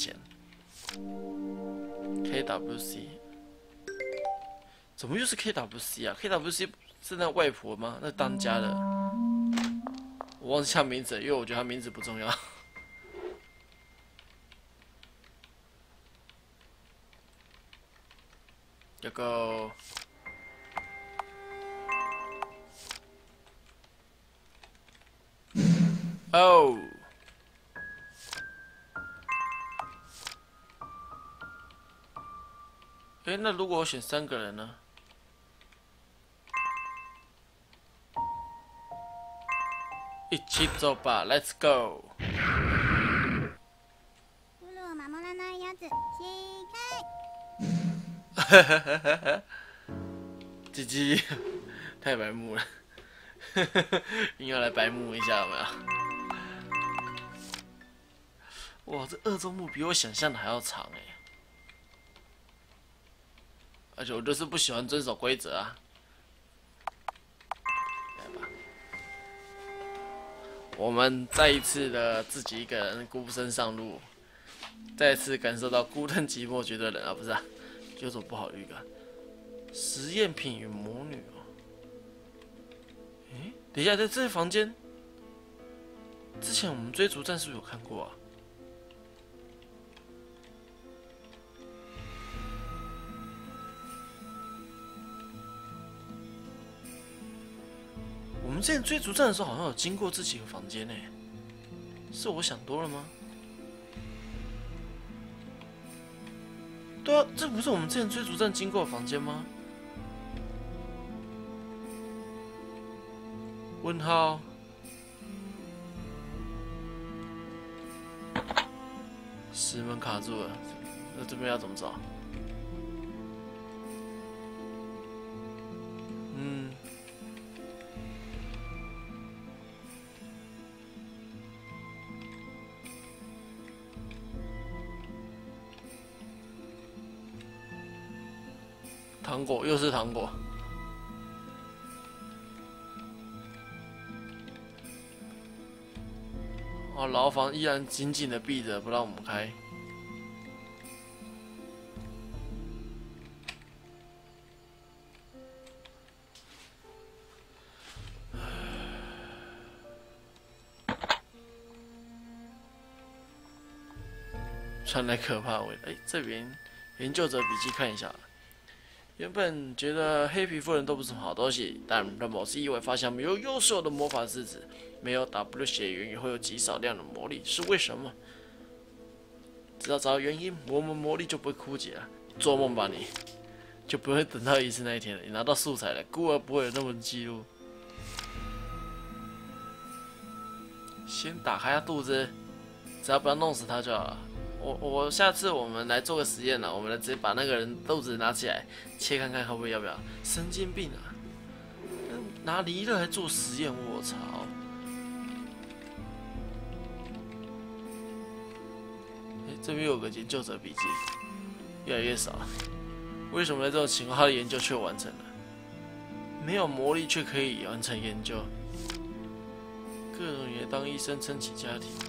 钱。K W C， 怎么又是 K W C 啊 ？K W C 是那外婆吗？那当家的，我忘记她名字了，因为我觉得她名字不重要。这个哦，哎，那如果我选三个人呢？一起走吧 ，Let's go！ ルールを守らないやつ、死開。 鸡鸡，太白目了，硬要来白目一下，有没有？哇，这二周目比我想象的还要长哎！而且我就是不喜欢遵守规则啊。来吧，我们再一次的自己一个人孤身上路，再次感受到孤单寂寞觉得冷啊，不是啊？有种不好预感。实验品与魔女哦，诶，等一下，在这个房间，之前我们追逐战是不是有看过啊？我们之前追逐战的时候好像有经过这几个房间呢，是我想多了吗？对啊，这不是我们之前追逐战经过的房间吗？问号。石门卡住了，那这边要怎么找？嗯。糖果，又是糖果。哦，牢房依然紧紧的闭着，不让我们开。传来可怕的味道。哎，这边研究者笔记看一下。原本觉得黑皮肤人都不是什么好东西，但让某次意外发现没有优秀的魔法之子，没有 W 血缘也会有极少量的魔力，是为什么？只要找到原因，我们魔力就不会枯竭了。做梦吧你，就不会等到一次那一天了。你拿到素材了，孤儿不会有那么的记录。先打开他肚子，只要不要弄死他就好了。我我下次我们来做个实验了，我们来直接把那个人肚子拿起来切看看，会不会要不要？神经病啊！拿离了来做实验，我操！哎，这边有个研究者笔记，越来越少了。为什么在这种情况，他的研究却完成了？没有魔力却可以完成研究，各种也当医生撑起家庭。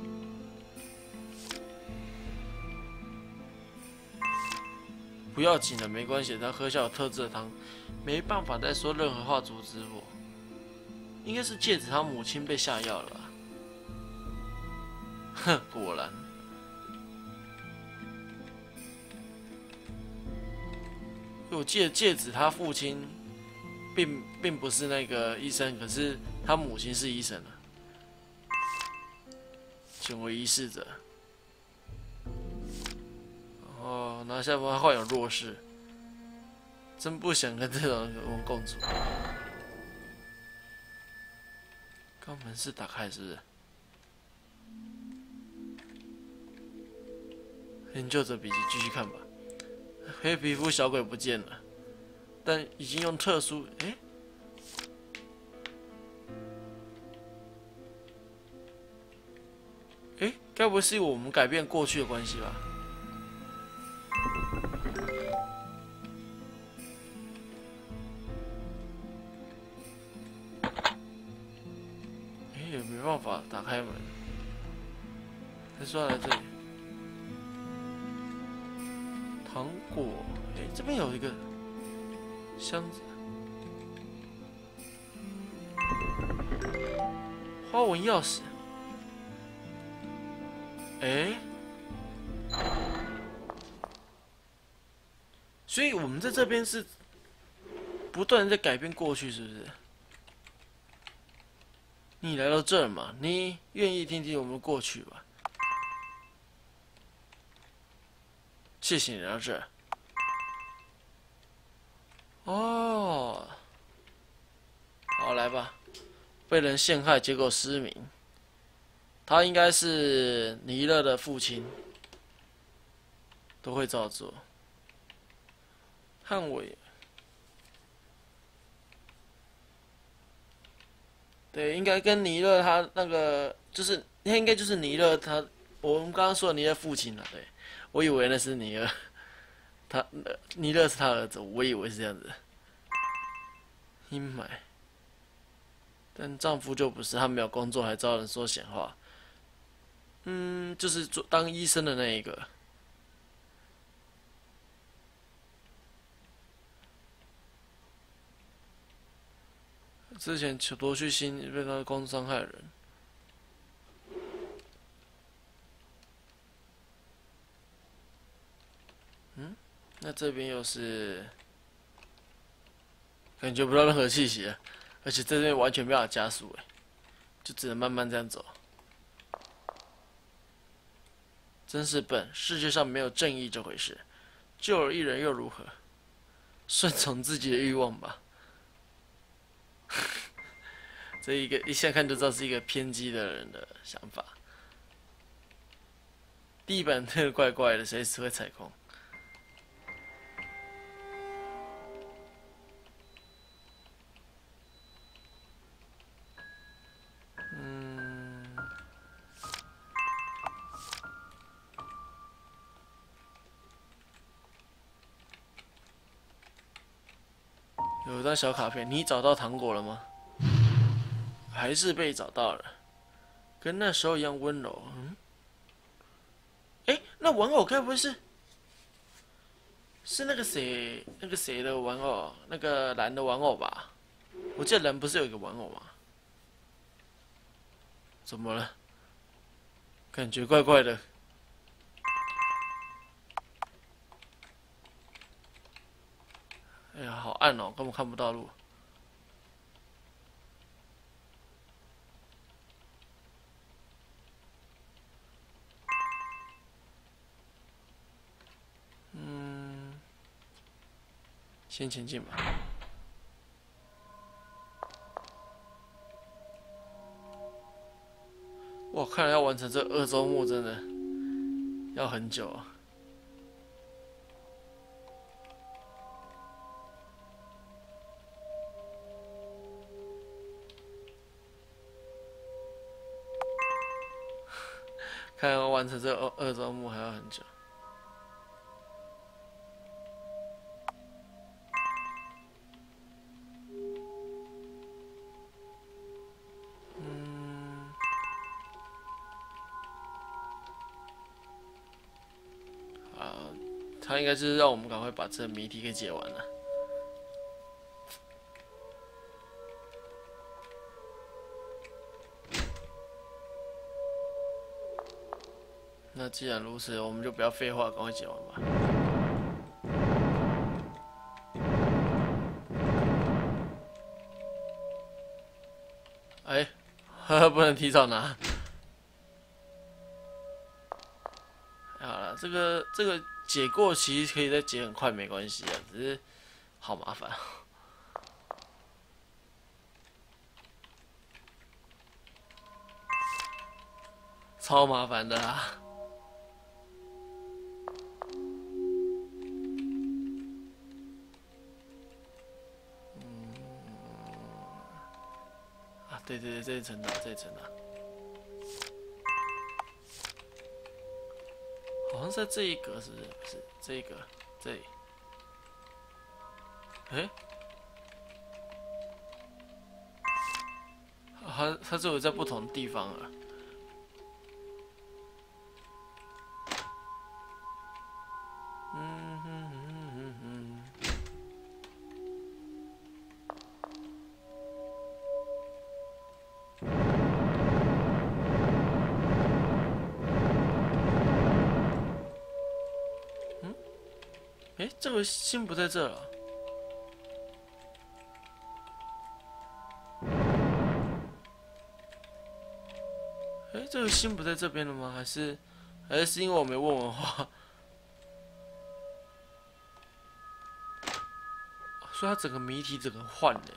不要紧的，没关系，他喝下有特制的汤，没办法再说任何话阻止我。应该是戒指他母亲被下药了吧？哼，果然。我记得戒指他父亲并并不是那个医生，可是他母亲是医生啊。成为仪式者。哦，拿下魔幻有弱势，真不想跟这种人共处。刚门是打开是不是？研究者笔记继续看吧。黑皮肤小鬼不见了，但已经用特殊哎。哎，该不会是我们改变过去的关系吧？哎，也没办法打开门。还说来这里，糖果。哎，这边有一个箱子。 花纹钥匙。哎，所以我们在这边是不断的在改变过去，是不是？你来到这儿嘛，你愿意听听我们的过去吧？谢谢你来到这儿。哦，好，来吧。被人陷害，结果失明。他应该是尼勒的父亲，都会照做。汉伟，对，应该跟尼勒他那个，就是那应该就是尼勒他，我们刚刚说的尼勒父亲了，对，我以为那是尼勒，他尼勒是他儿子，我以为是这样子。阴霾，但丈夫就不是，他没有工作还招人说闲话。嗯，就是做当医生的那一个。之前夺去心被他公伤害人。嗯，那这边又是感觉不到任何气息了，而且这边完全没办法加速哎，就只能慢慢这样走。真是笨！世界上没有正义这回事，救了一人又如何？顺从自己的欲望吧。这一个一下看就知道是一个偏激的人的想法。地板这个怪怪的，随时会踩空。嗯，有一张小卡片，你找到糖果了吗？还是被找到了，跟那时候一样温柔。嗯，哎、欸，那玩偶该不会是是那个谁那个谁的玩偶？那个蓝的玩偶吧？我记得蓝不是有一个玩偶吗？怎么了？感觉怪怪的。哎呀，好暗哦，根本看不到路。嗯，先前进吧。哇，看来要完成这二周目真的要很久啊。看来要完成这二二周目还要很久。嗯，啊，他应该就是让我们赶快把这个谜题给解完了。那既然如此，我们就不要废话，赶快解完吧。哎，呵呵，不能提早拿。好了，这个这个解过其实可以再解很快，没关系啊，只是好麻烦。超麻烦的啦。对对对，这一层的，这一层的，好像在这一格，是不是？不是这一格，这里。哎，它它只有在不同地方了。嗯哼哼哼哼。 哎，这个心不在这了。哎，这个心不在这边了吗？还是还是因为我没问完话？所以它整个谜题整个换了。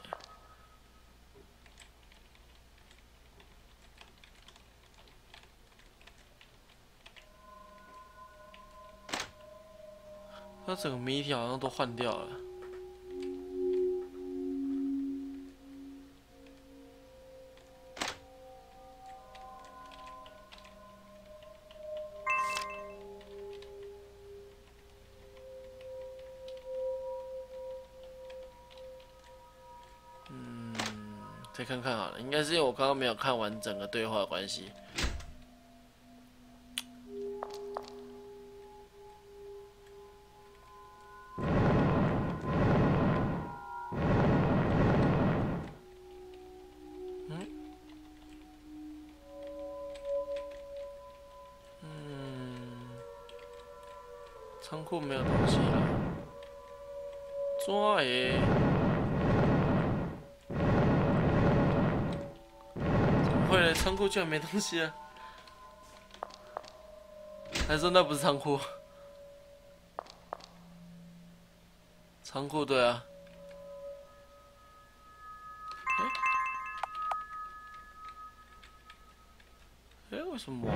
它整个谜题好像都换掉了。嗯，再看看好了，应该是因为我刚刚没有看完整个对话的关系。仓库没有东西了，抓耶！怎么会呢？仓库居然没东西啊？还说那不是仓库？仓库对啊。哎、欸，为什么？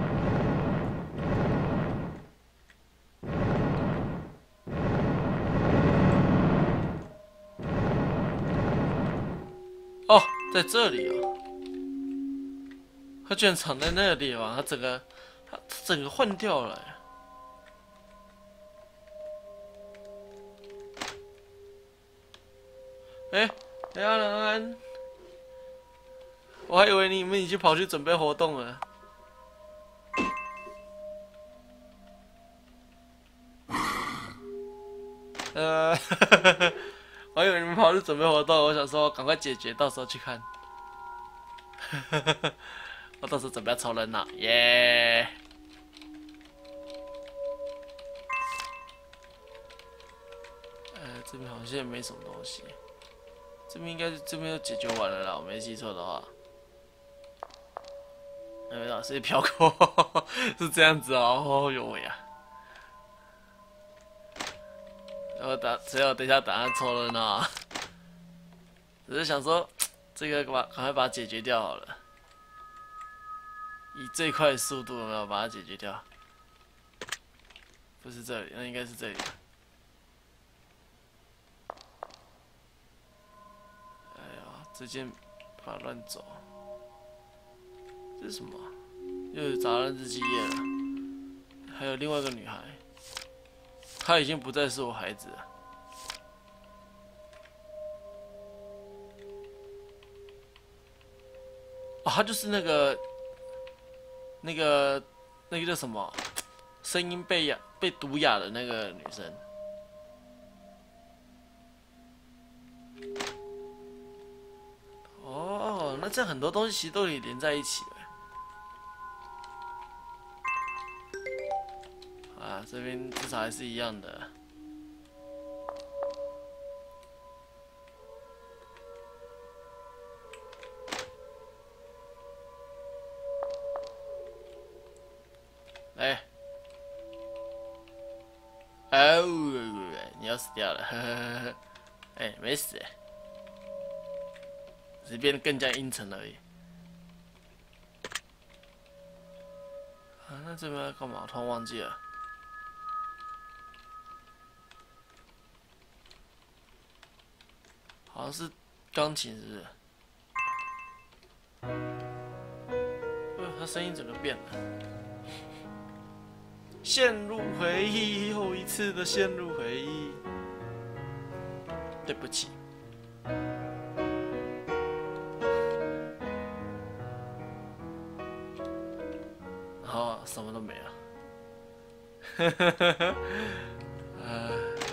哦，在这里哦，他居然藏在那个地方，他整个，他他整个换掉了。哎、欸，哎呀，安安，我还以为你们已经跑去准备活动了。呃，我还以为你们跑去准备活动，我想说赶快解决，到时候去看。我到时候准备要超人了，耶！呃，这边好像也没什么东西，这边应该是这边都解决完了啦，我没记错的话。没有，是飘过，是这样子哦，哦呦喂呀！我打，只有等一下打算抽人啊，只是想说，这个把赶快把它解决掉好了，以最快的速度有没有把它解决掉？不是这里，那应该是这里。哎呀，这件不要乱走。这是什么？又有杂乱日记页了。还有另外一个女孩，她已经不再是我孩子了。哦，她就是那个那个那个叫什么？声音被哑被毒哑的那个女生。哦，那这样很多东西其实都可以连在一起了。啊，这边至少还是一样的。哎，哦，你要死掉了，呵呵呵呵。哎，没死，只是变得更加阴沉而已。啊，那这边要干嘛？我突然忘记了。好像是钢琴，是不是？呃，他声音整个变了。陷入回忆，又一次的陷入回忆。对不起。好，什么都没了。呃，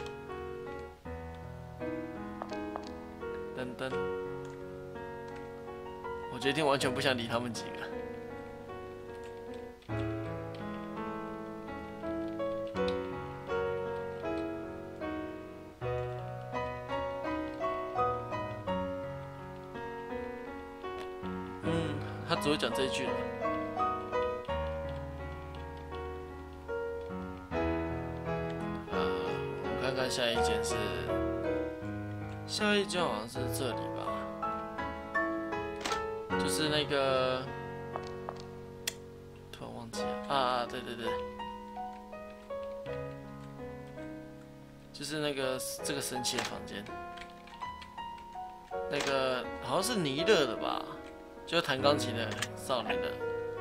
噔噔，我决定完全不想理他们几个。 他只会讲这一句。呃，我们看看下一件是，下一件好像是这里吧，就是那个，突然忘记了啊，对对对。就是那个这个神奇的房间，那个好像是尼勒的吧，就弹钢琴的少年的。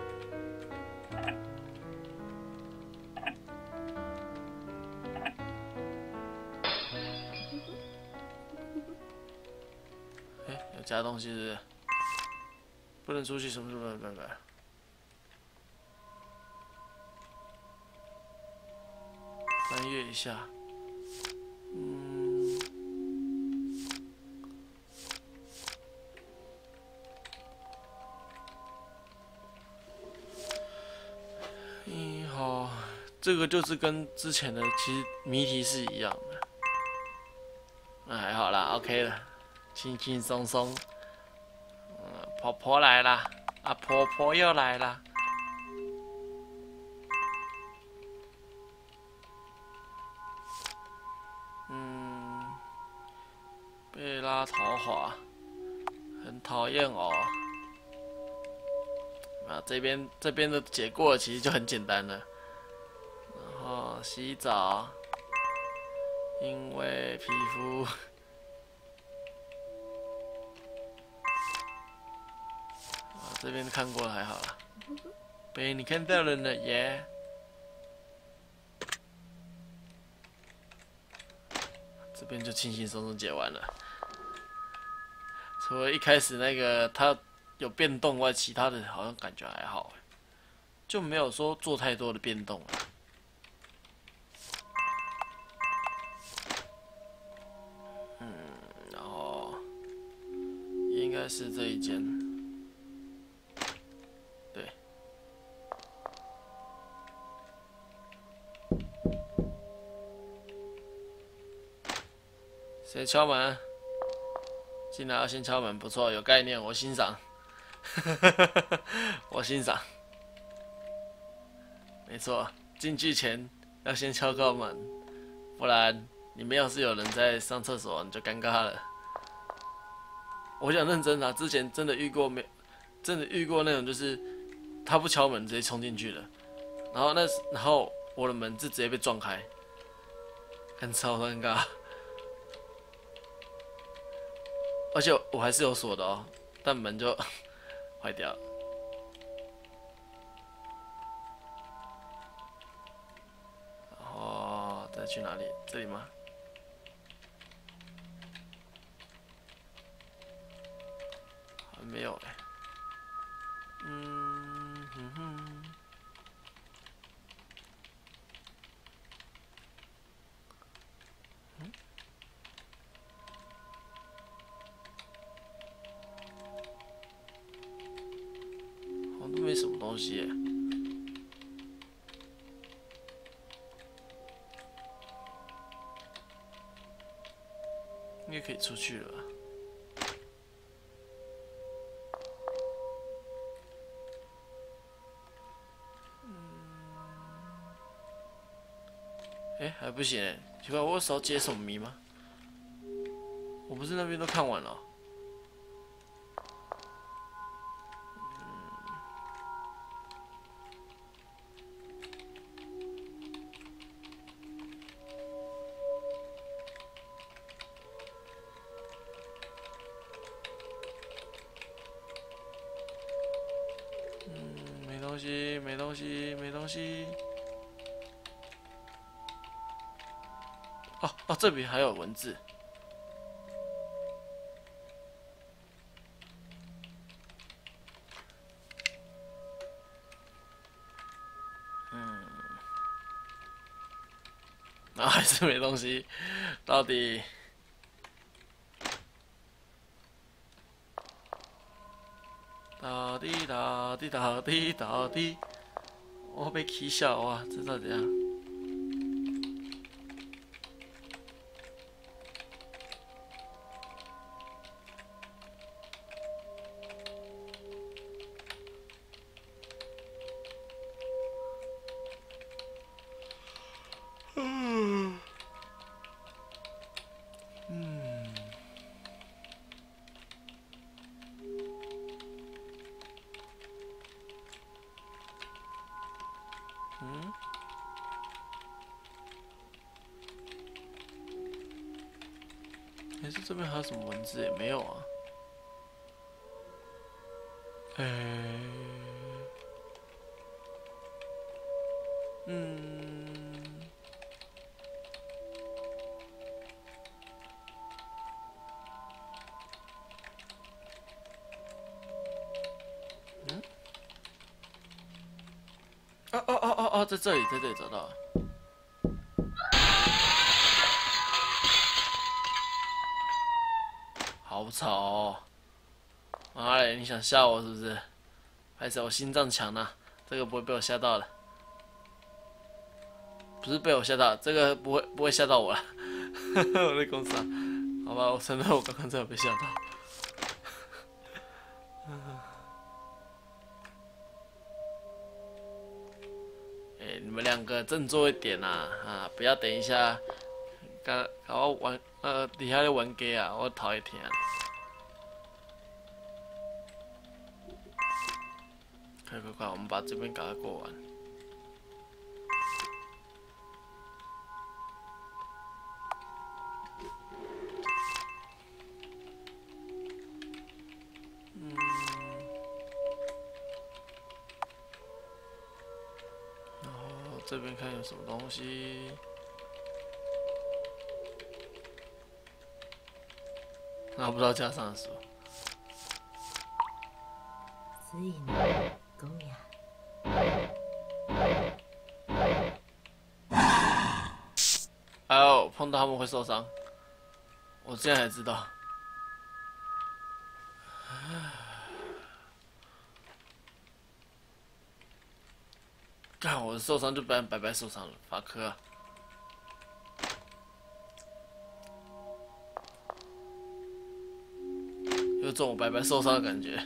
哎、欸，有加东西是不是？不能出去，什么什么什么？翻阅一下。嗯，嗯，好，这个就是跟之前的其实谜题是一样的，那还好啦 ，OK 了，轻轻松松。嗯，婆婆来啦，啊，婆婆又来啦。贝拉桃花，很讨厌哦。啊，这边这边的解过其实就很简单了。然后洗澡，因为皮肤。啊，这边看过了还好啦。被你看到了呢耶。这边就轻轻松松解完了。除了一开始那个它有变动外，其他的好像感觉还好，就没有说做太多的变动了。嗯，然后应该是这一间，对。谁敲门？进来要先敲门，不错，有概念，我欣赏。我欣赏。没错，进去前要先敲个门，不然里面要是有人在上厕所，你就尴尬了。我想认真啊，之前真的遇过没？真的遇过那种，就是他不敲门直接冲进去了，然后那然后我的门是直接被撞开，很超尴尬。而且我还是有锁的哦，但门就坏掉了。然后再去哪里？这里吗？还没有哎。嗯哼哼。好像都没什么东西耶。应该可以出去了吧。哎、欸，还不行哎，奇怪，我少解什么谜吗？我不是那边都看完了。嗯，没东西，没东西，没东西。哦哦，这边还有文字。嗯，然后还是没东西，到底？到底到底到底到底，我被气笑啊！这到底怎样？ 嗯。嗯。嗯。还是这边还有什么文字也没有啊？哎、欸，嗯，嗯，哦哦哦哦哦，在这里，在这里找到了。好吵哦！妈嘞，你想吓我是不是？还是我心脏强啊？这个不会被我吓到的。不是被我吓到，这个不会不会吓到我了。我在公司啊，好吧，我承认我刚刚真的被吓到。哎、欸，你们两个振作一点呐、啊，啊，不要等一下，搞搞我玩呃底下在玩 gay 啊，我讨厌听啊。快快快，我们把这边赶快过完。嗯。然后这边看有什么东西。拿不到架上的书。 ついにゴーヤ。 哎呦，碰到他们会受伤，我现在才知道。干，我受伤就不然白白受伤了，法科、啊。有种我白白受伤的感觉。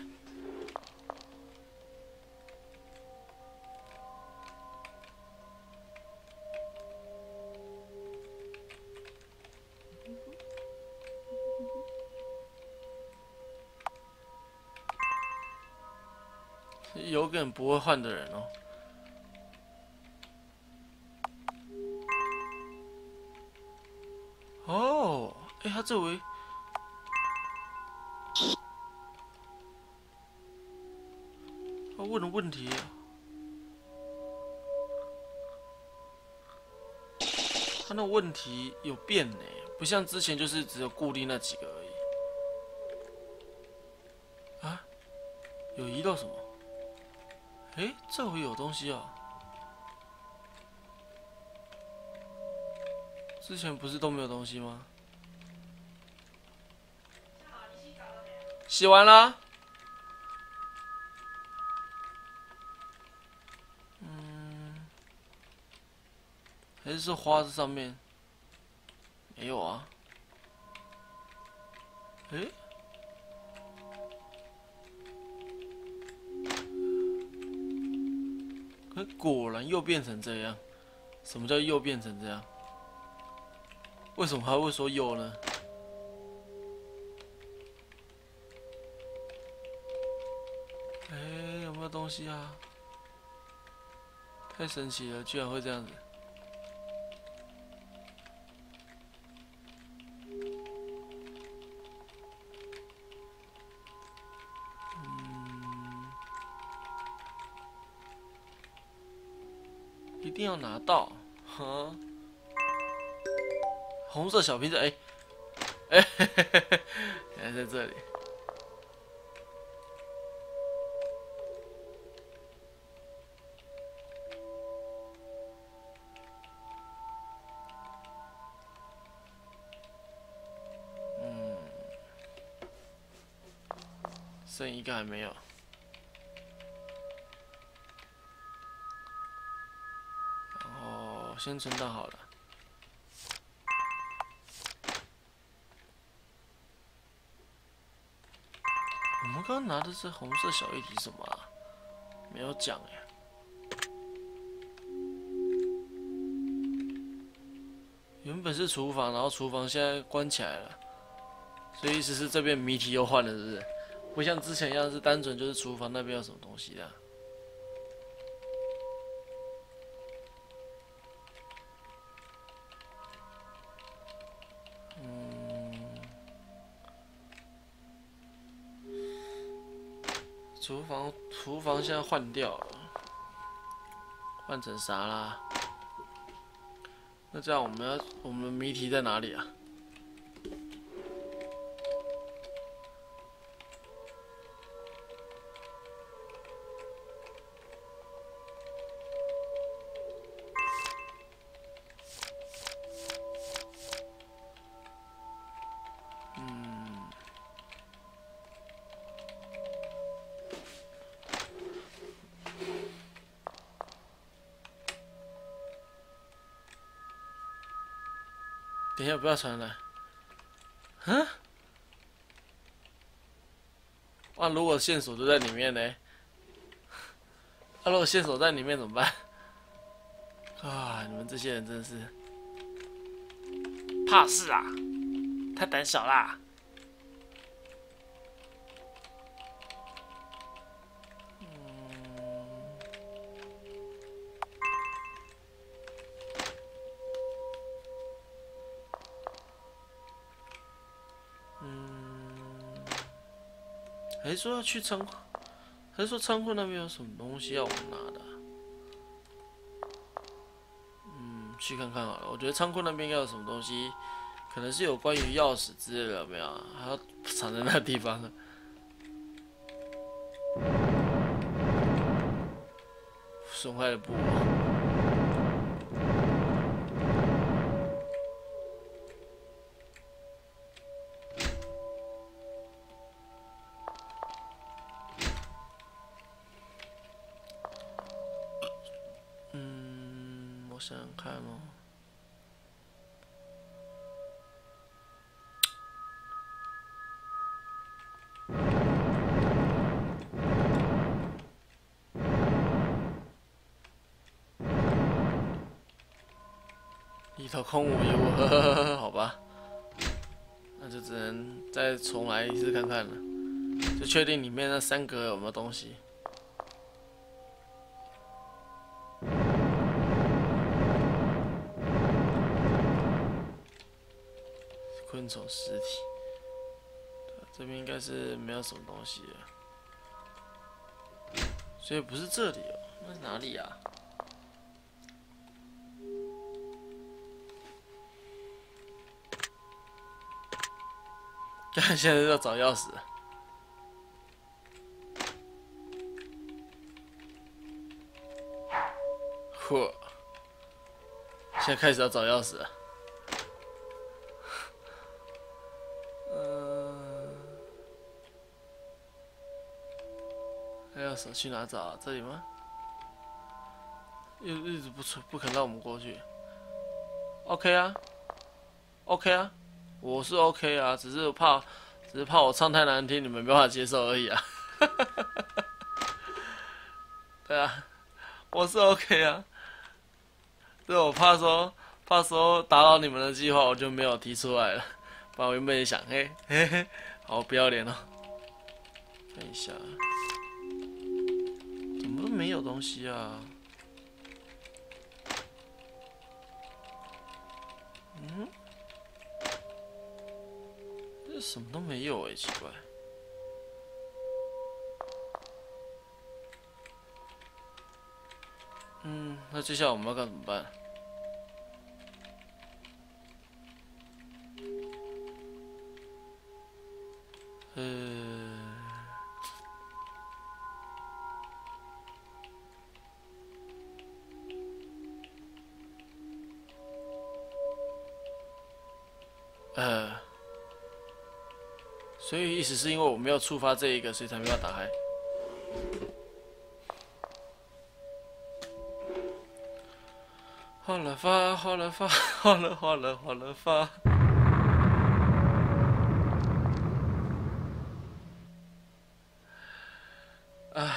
有个人不会换的人哦。哦，哎、欸，他这回。他问的问题、啊，他那问题有变呢，不像之前就是只有固定那几个而已。啊？有移到什么？哎、欸，这回有东西啊！之前不是都没有东西吗？洗完了。还是说花这上面没有啊？哎、欸，可果然又变成这样。什么叫又变成这样？为什么还会说又呢？哎、欸，有没有东西啊？太神奇了，居然会这样子。一定要拿到，哈！红色小瓶子，哎、欸，哎、欸，原来在这里。嗯，剩一个还没有。先存档好了。我们刚刚拿的是红色小液体什么啊？没有讲哎。 原本是厨房，然后厨房现在关起来了，所以意思是这边谜题又换了，是不是？不像之前一样是单纯就是厨房那边有什么东西的、啊。嗯，厨房厨房现在换掉了，换成啥啦？那这样我们要我们的谜题在哪里啊？嗯，等一下，不要传来。啊？哇，如果线索都在里面呢？那、啊、如果线索在里面怎么办？啊，你们这些人真是怕事啊！太胆小啦！还是说要去仓库？还是说仓库那边有什么东西要我们拿的、啊？嗯，去看看好了。我觉得仓库那边应该有什么东西，可能是有关于钥匙之类的，有没有？还要藏在那个地方。损坏的布。嗯，我想想看哦。一头空无一物，呵呵呵呵，好吧，那就只能再重来一次看看了，就确定里面那三格有没有东西。昆虫尸体，这边应该是没有什么东西了，所以不是这里哦，那是哪里啊？看现在要找钥匙了，嚯！现在开始要找钥匙了。嗯，还有手去哪找啊？这里吗？又一直不出，不肯让我们过去。OK 啊 ，OK 啊。我是 OK 啊，只是怕，只是怕我唱太难听，你们没办法接受而已啊。对啊，我是 OK 啊，对，我怕说，怕说打扰你们的计划，我就没有提出来了。不然我原本也想，嘿嘿嘿，好不要脸哦。看一下，怎么都没有东西啊？嗯？这什么都没有哎、欸，奇怪。嗯，那接下来我们要该怎么办？呃，呃。所以意思是因为我没有触发这一个，所以才没有打开。花了发，花了发，花了花了花了发。啊，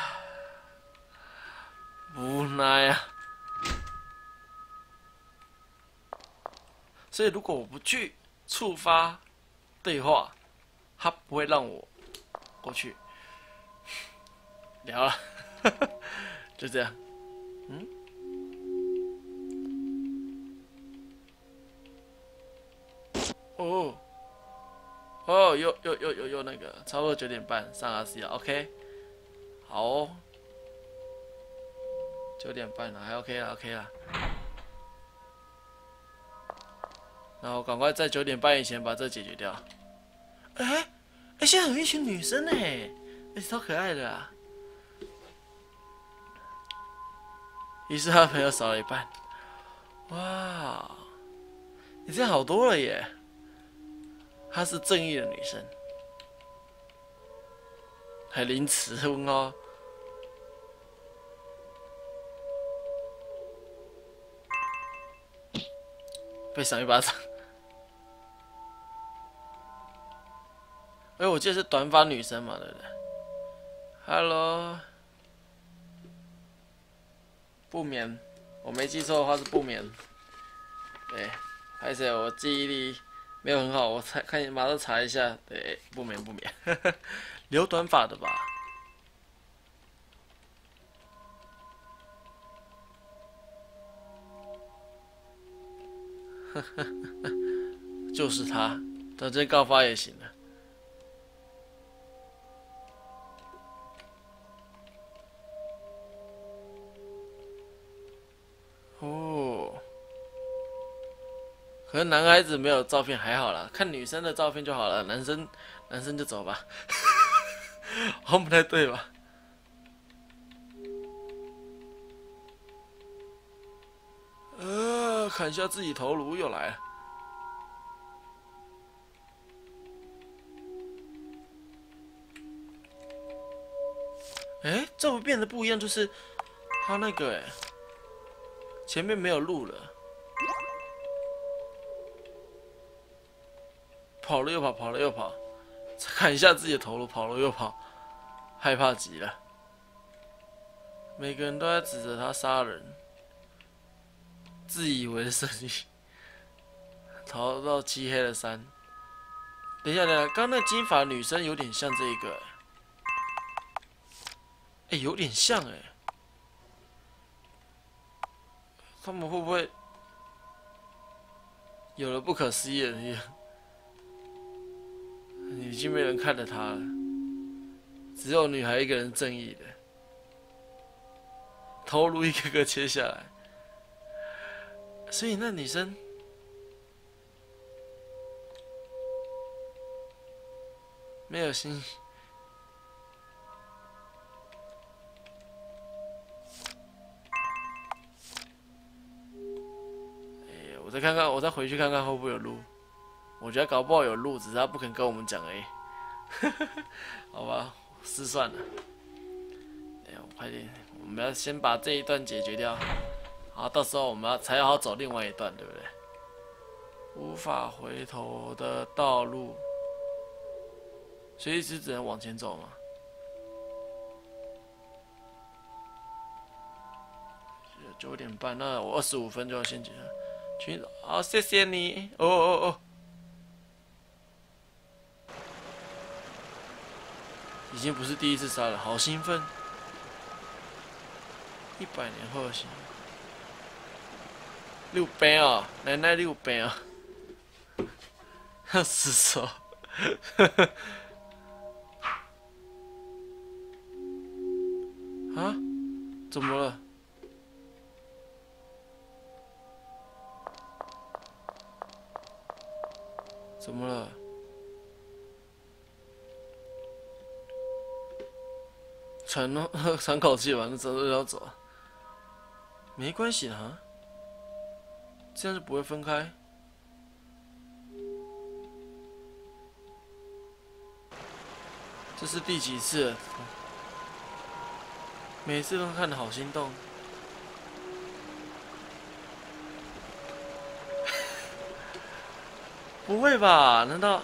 无奈啊。 所以如果我不去触发对话，他不会让我过去。聊了，就这样。嗯。哦。哦，又又又又又那个，差不多九点半上 R C 了 ，OK。好哦。九点半了，还 OK 了 ，OK 了。然后赶快在九点半以前把这解决掉。哎、欸、哎、欸，现在有一群女生呢，哎、欸，超可爱的啊。于是他朋友少了一半。哇，你这样好多了耶。她是正义的女生，还凌迟问号。被赏一巴掌。哎，我记得是短发女生嘛，对不对 ？Hello， 不眠，我没记错的话是不眠。对，还是我记忆力没有很好，我查看马上查一下。对，不眠不眠，留短发的吧。就是他，等真告发也行了。哦，可能男孩子没有照片还好啦，看女生的照片就好了，男生男生就走吧。好像不太对吧？呃，砍下自己头颅又来了。哎、欸，这回变得不一样，就是他那个哎、欸，前面没有路了，跑了又跑，跑了又跑，砍下自己的头颅，跑了又跑，害怕极了。每个人都在指责他杀人，自以为的胜利，逃到漆黑的山。等一下，等一下，刚那金发女生有点像这个、欸。哎、欸，有点像哎、欸，他们会不会有了不可思议的力量？已经没人看着他了，只有女孩一个人正义的，头颅一个个切下来，所以那女生没有心。我再看看，我再回去看看会不会有路。我觉得搞不好有路，只是他不肯跟我们讲而已。好吧，失算了。哎呀，快点，我们要先把这一段解决掉，好，到时候我们要才好走另外一段，对不对？无法回头的道路，所以一直只能往前走嘛。九点半，那我二十五分就要先结束。群长，好，谢谢你。哦哦哦，已经不是第一次杀了，好兴奋！一百年后的行，六倍啊，奶奶六倍啊，死手。啊？怎么了？怎么了？喘哦，喘口气吧，那走都要走。没关系哈，这样就不会分开。这是第几次了？每次都看得好心动。不会吧？难道？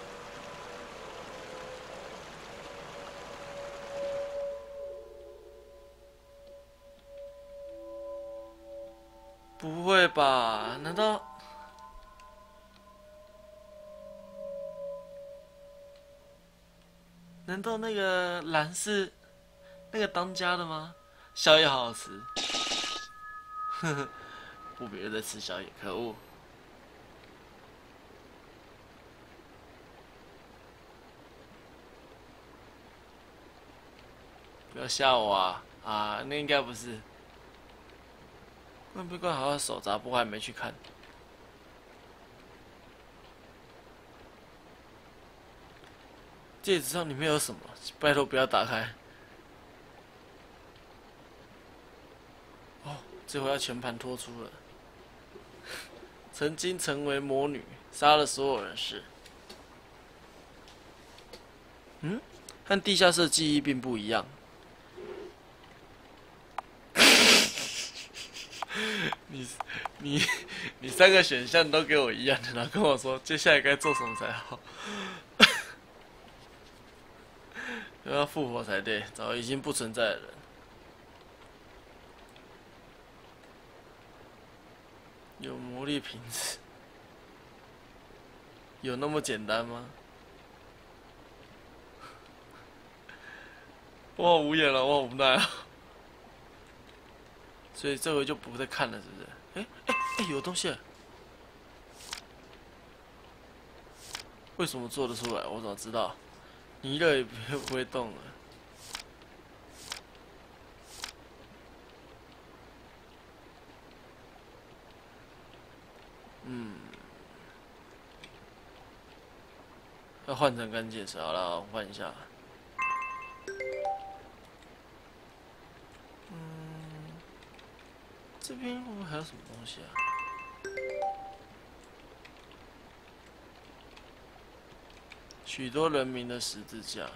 不会吧？难道？ 难道那个蓝是那个当家的吗？宵夜好好吃。呵呵，不别在吃宵夜，可恶！不要吓我啊！啊，那应该不是。关闭关好像手札，不过还没去看。戒指上里面有什么？拜托不要打开。哦，这回要全盘托出了。曾经成为魔女，杀了所有人士。嗯，和地下室的记忆并不一样。你你你三个选项都给我一样的，然后跟我说接下来该做什么才好。要复活才对，早已经不存在的人。有魔力瓶子，有那么简单吗？我好无言了，我好无奈啊。所以这回就不再看了，是不是？哎哎哎，有东西了！为什么做得出来？我怎么知道？你热也不会动了。嗯，要换成干戒指，好了，我换一下。嗯，这边会不会还有什么东西啊？许多人民的十字架。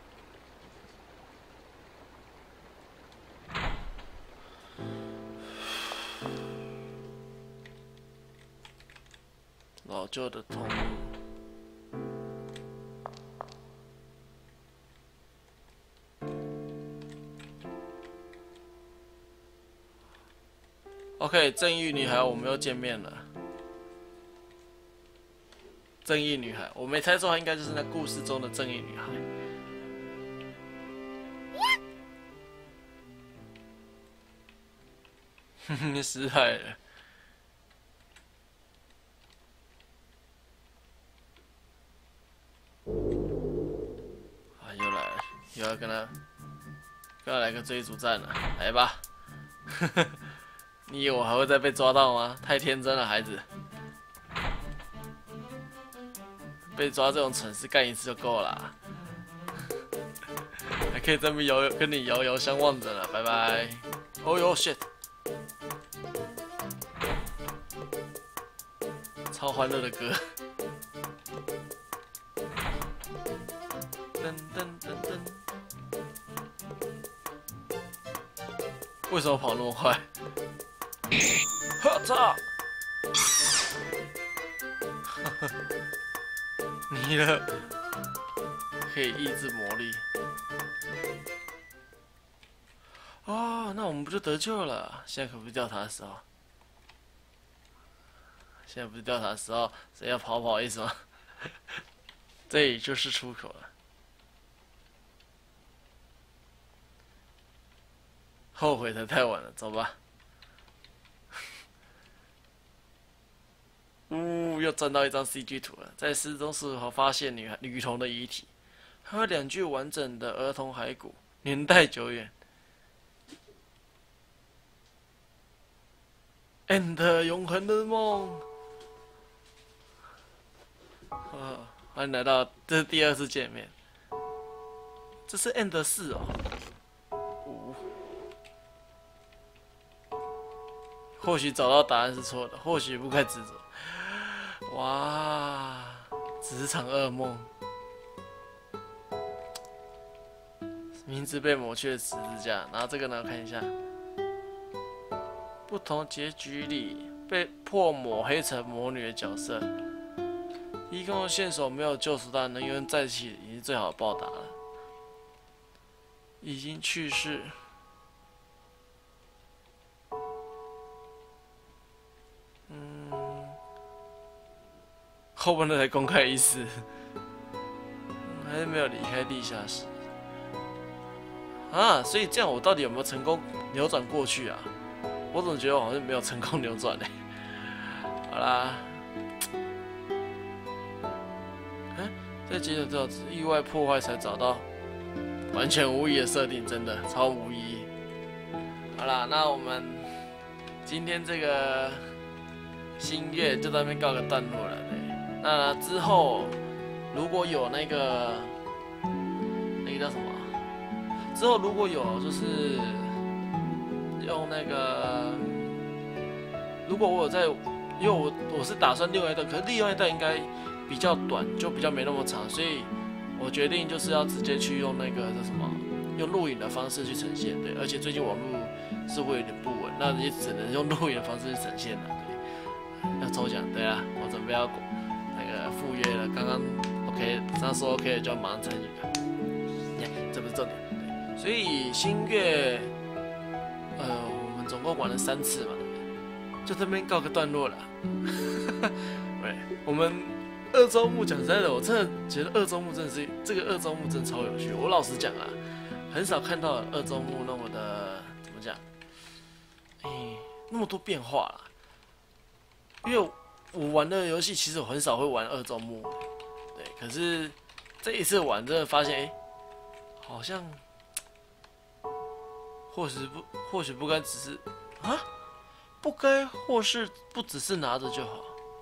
老旧的通路。OK， 正义女孩，我们又见面了。正义女孩，我没猜错，应该就是那故事中的正义女孩。哼哼，失败了。啊，又来了，又要跟他，又要来个追逐战了，来吧。你以为我还会再被抓到吗？太天真了，孩子。被抓这种蠢事干一次就够了，还可以这么遥跟你遥遥相望着了，拜拜。哦呦 shit， 超欢乐的歌。噔噔噔噔，为什么跑那么快？呵操！你的可以抑制魔力哦，那我们不就得救了？现在可不是调查的时候，现在不是调查的时候，谁要跑不好意思吗？这里就是出口了。后悔的太晚了，走吧。呜，又赚到一张 C G 图了。在失踪事后发现女女童的遗体，还有两具完整的儿童骸骨，年代久远。And 永恒的梦。啊，欢迎来到，这是第二次见面。这是 End 四哦。五。或许找到答案是错的，或许不该执着。哇，只是场噩梦。名字被抹去的十字架，然后这个呢，看一下，不同结局里被迫抹黑成魔女的角色，一共的线索没有救赎到，能有人在一起已经最好的报答了。已经去世。后面的才公开意思。 还是没有离开地下室啊？所以这样我到底有没有成功扭转过去啊？我总觉得我好像没有成功扭转嘞、欸。好啦，哎，这几种这样子意外破坏才找到，完全无疑的设定，真的超无疑。好啦，那我们今天这个新月就到那边告个段落了。对，那之后如果有那个那个叫什么？之后如果有就是用那个，如果我有在，因为我我是打算另外一代，可是另外一代应该比较短，就比较没那么长，所以我决定就是要直接去用那个叫什么，用录影的方式去呈现。对，而且最近网络是会有点不稳，那也只能用录影的方式去呈现了。对，要抽奖，对啊，我准备要那个赴约了，刚刚 OK， 上说 OK 了就要马上参与了。耶，这不是重点。对，所以新月，呃，我们总共玩了三次嘛，对不对？就这边告个段落了。对，我们二周目讲实在的，我真的觉得二周目真的是这个二周目真的超有趣。我老实讲啊，很少看到二周目那么的怎么讲，哎、欸，那么多变化啦。因为我玩的游戏其实我很少会玩二周目，对，可是这一次玩真的发现，哎、欸，好像或许不或许不该只是啊，不该或是不只是拿着就好。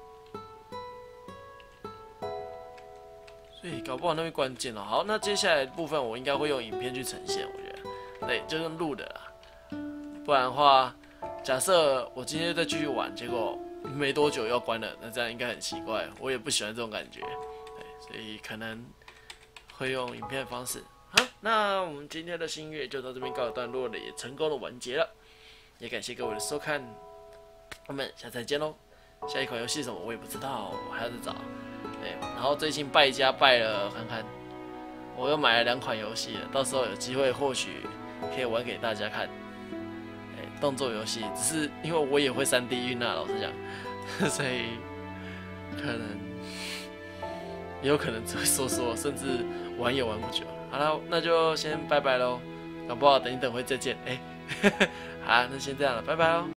所以搞不好那边关键了。好，那接下来的部分我应该会用影片去呈现，我觉得，对，就用录的啦。不然的话，假设我今天再继续玩，结果没多久要关了，那这样应该很奇怪。我也不喜欢这种感觉，对，所以可能会用影片的方式。好，那我们今天的新月就到这边告一段落了，也成功的完结了。也感谢各位的收看，我们下次再见喽。下一款游戏是什么我也不知道，我还要再找。对，然后最近败家败了，看看，我又买了两款游戏了，到时候有机会或许可以玩给大家看。哎，动作游戏，只是因为我也会三 D 晕啊，老实讲，所以可能也有可能只会说说，甚至玩也玩不久。好了，那就先拜拜喽，搞不好等一等会再见。哎，好，那先这样了，拜拜喽。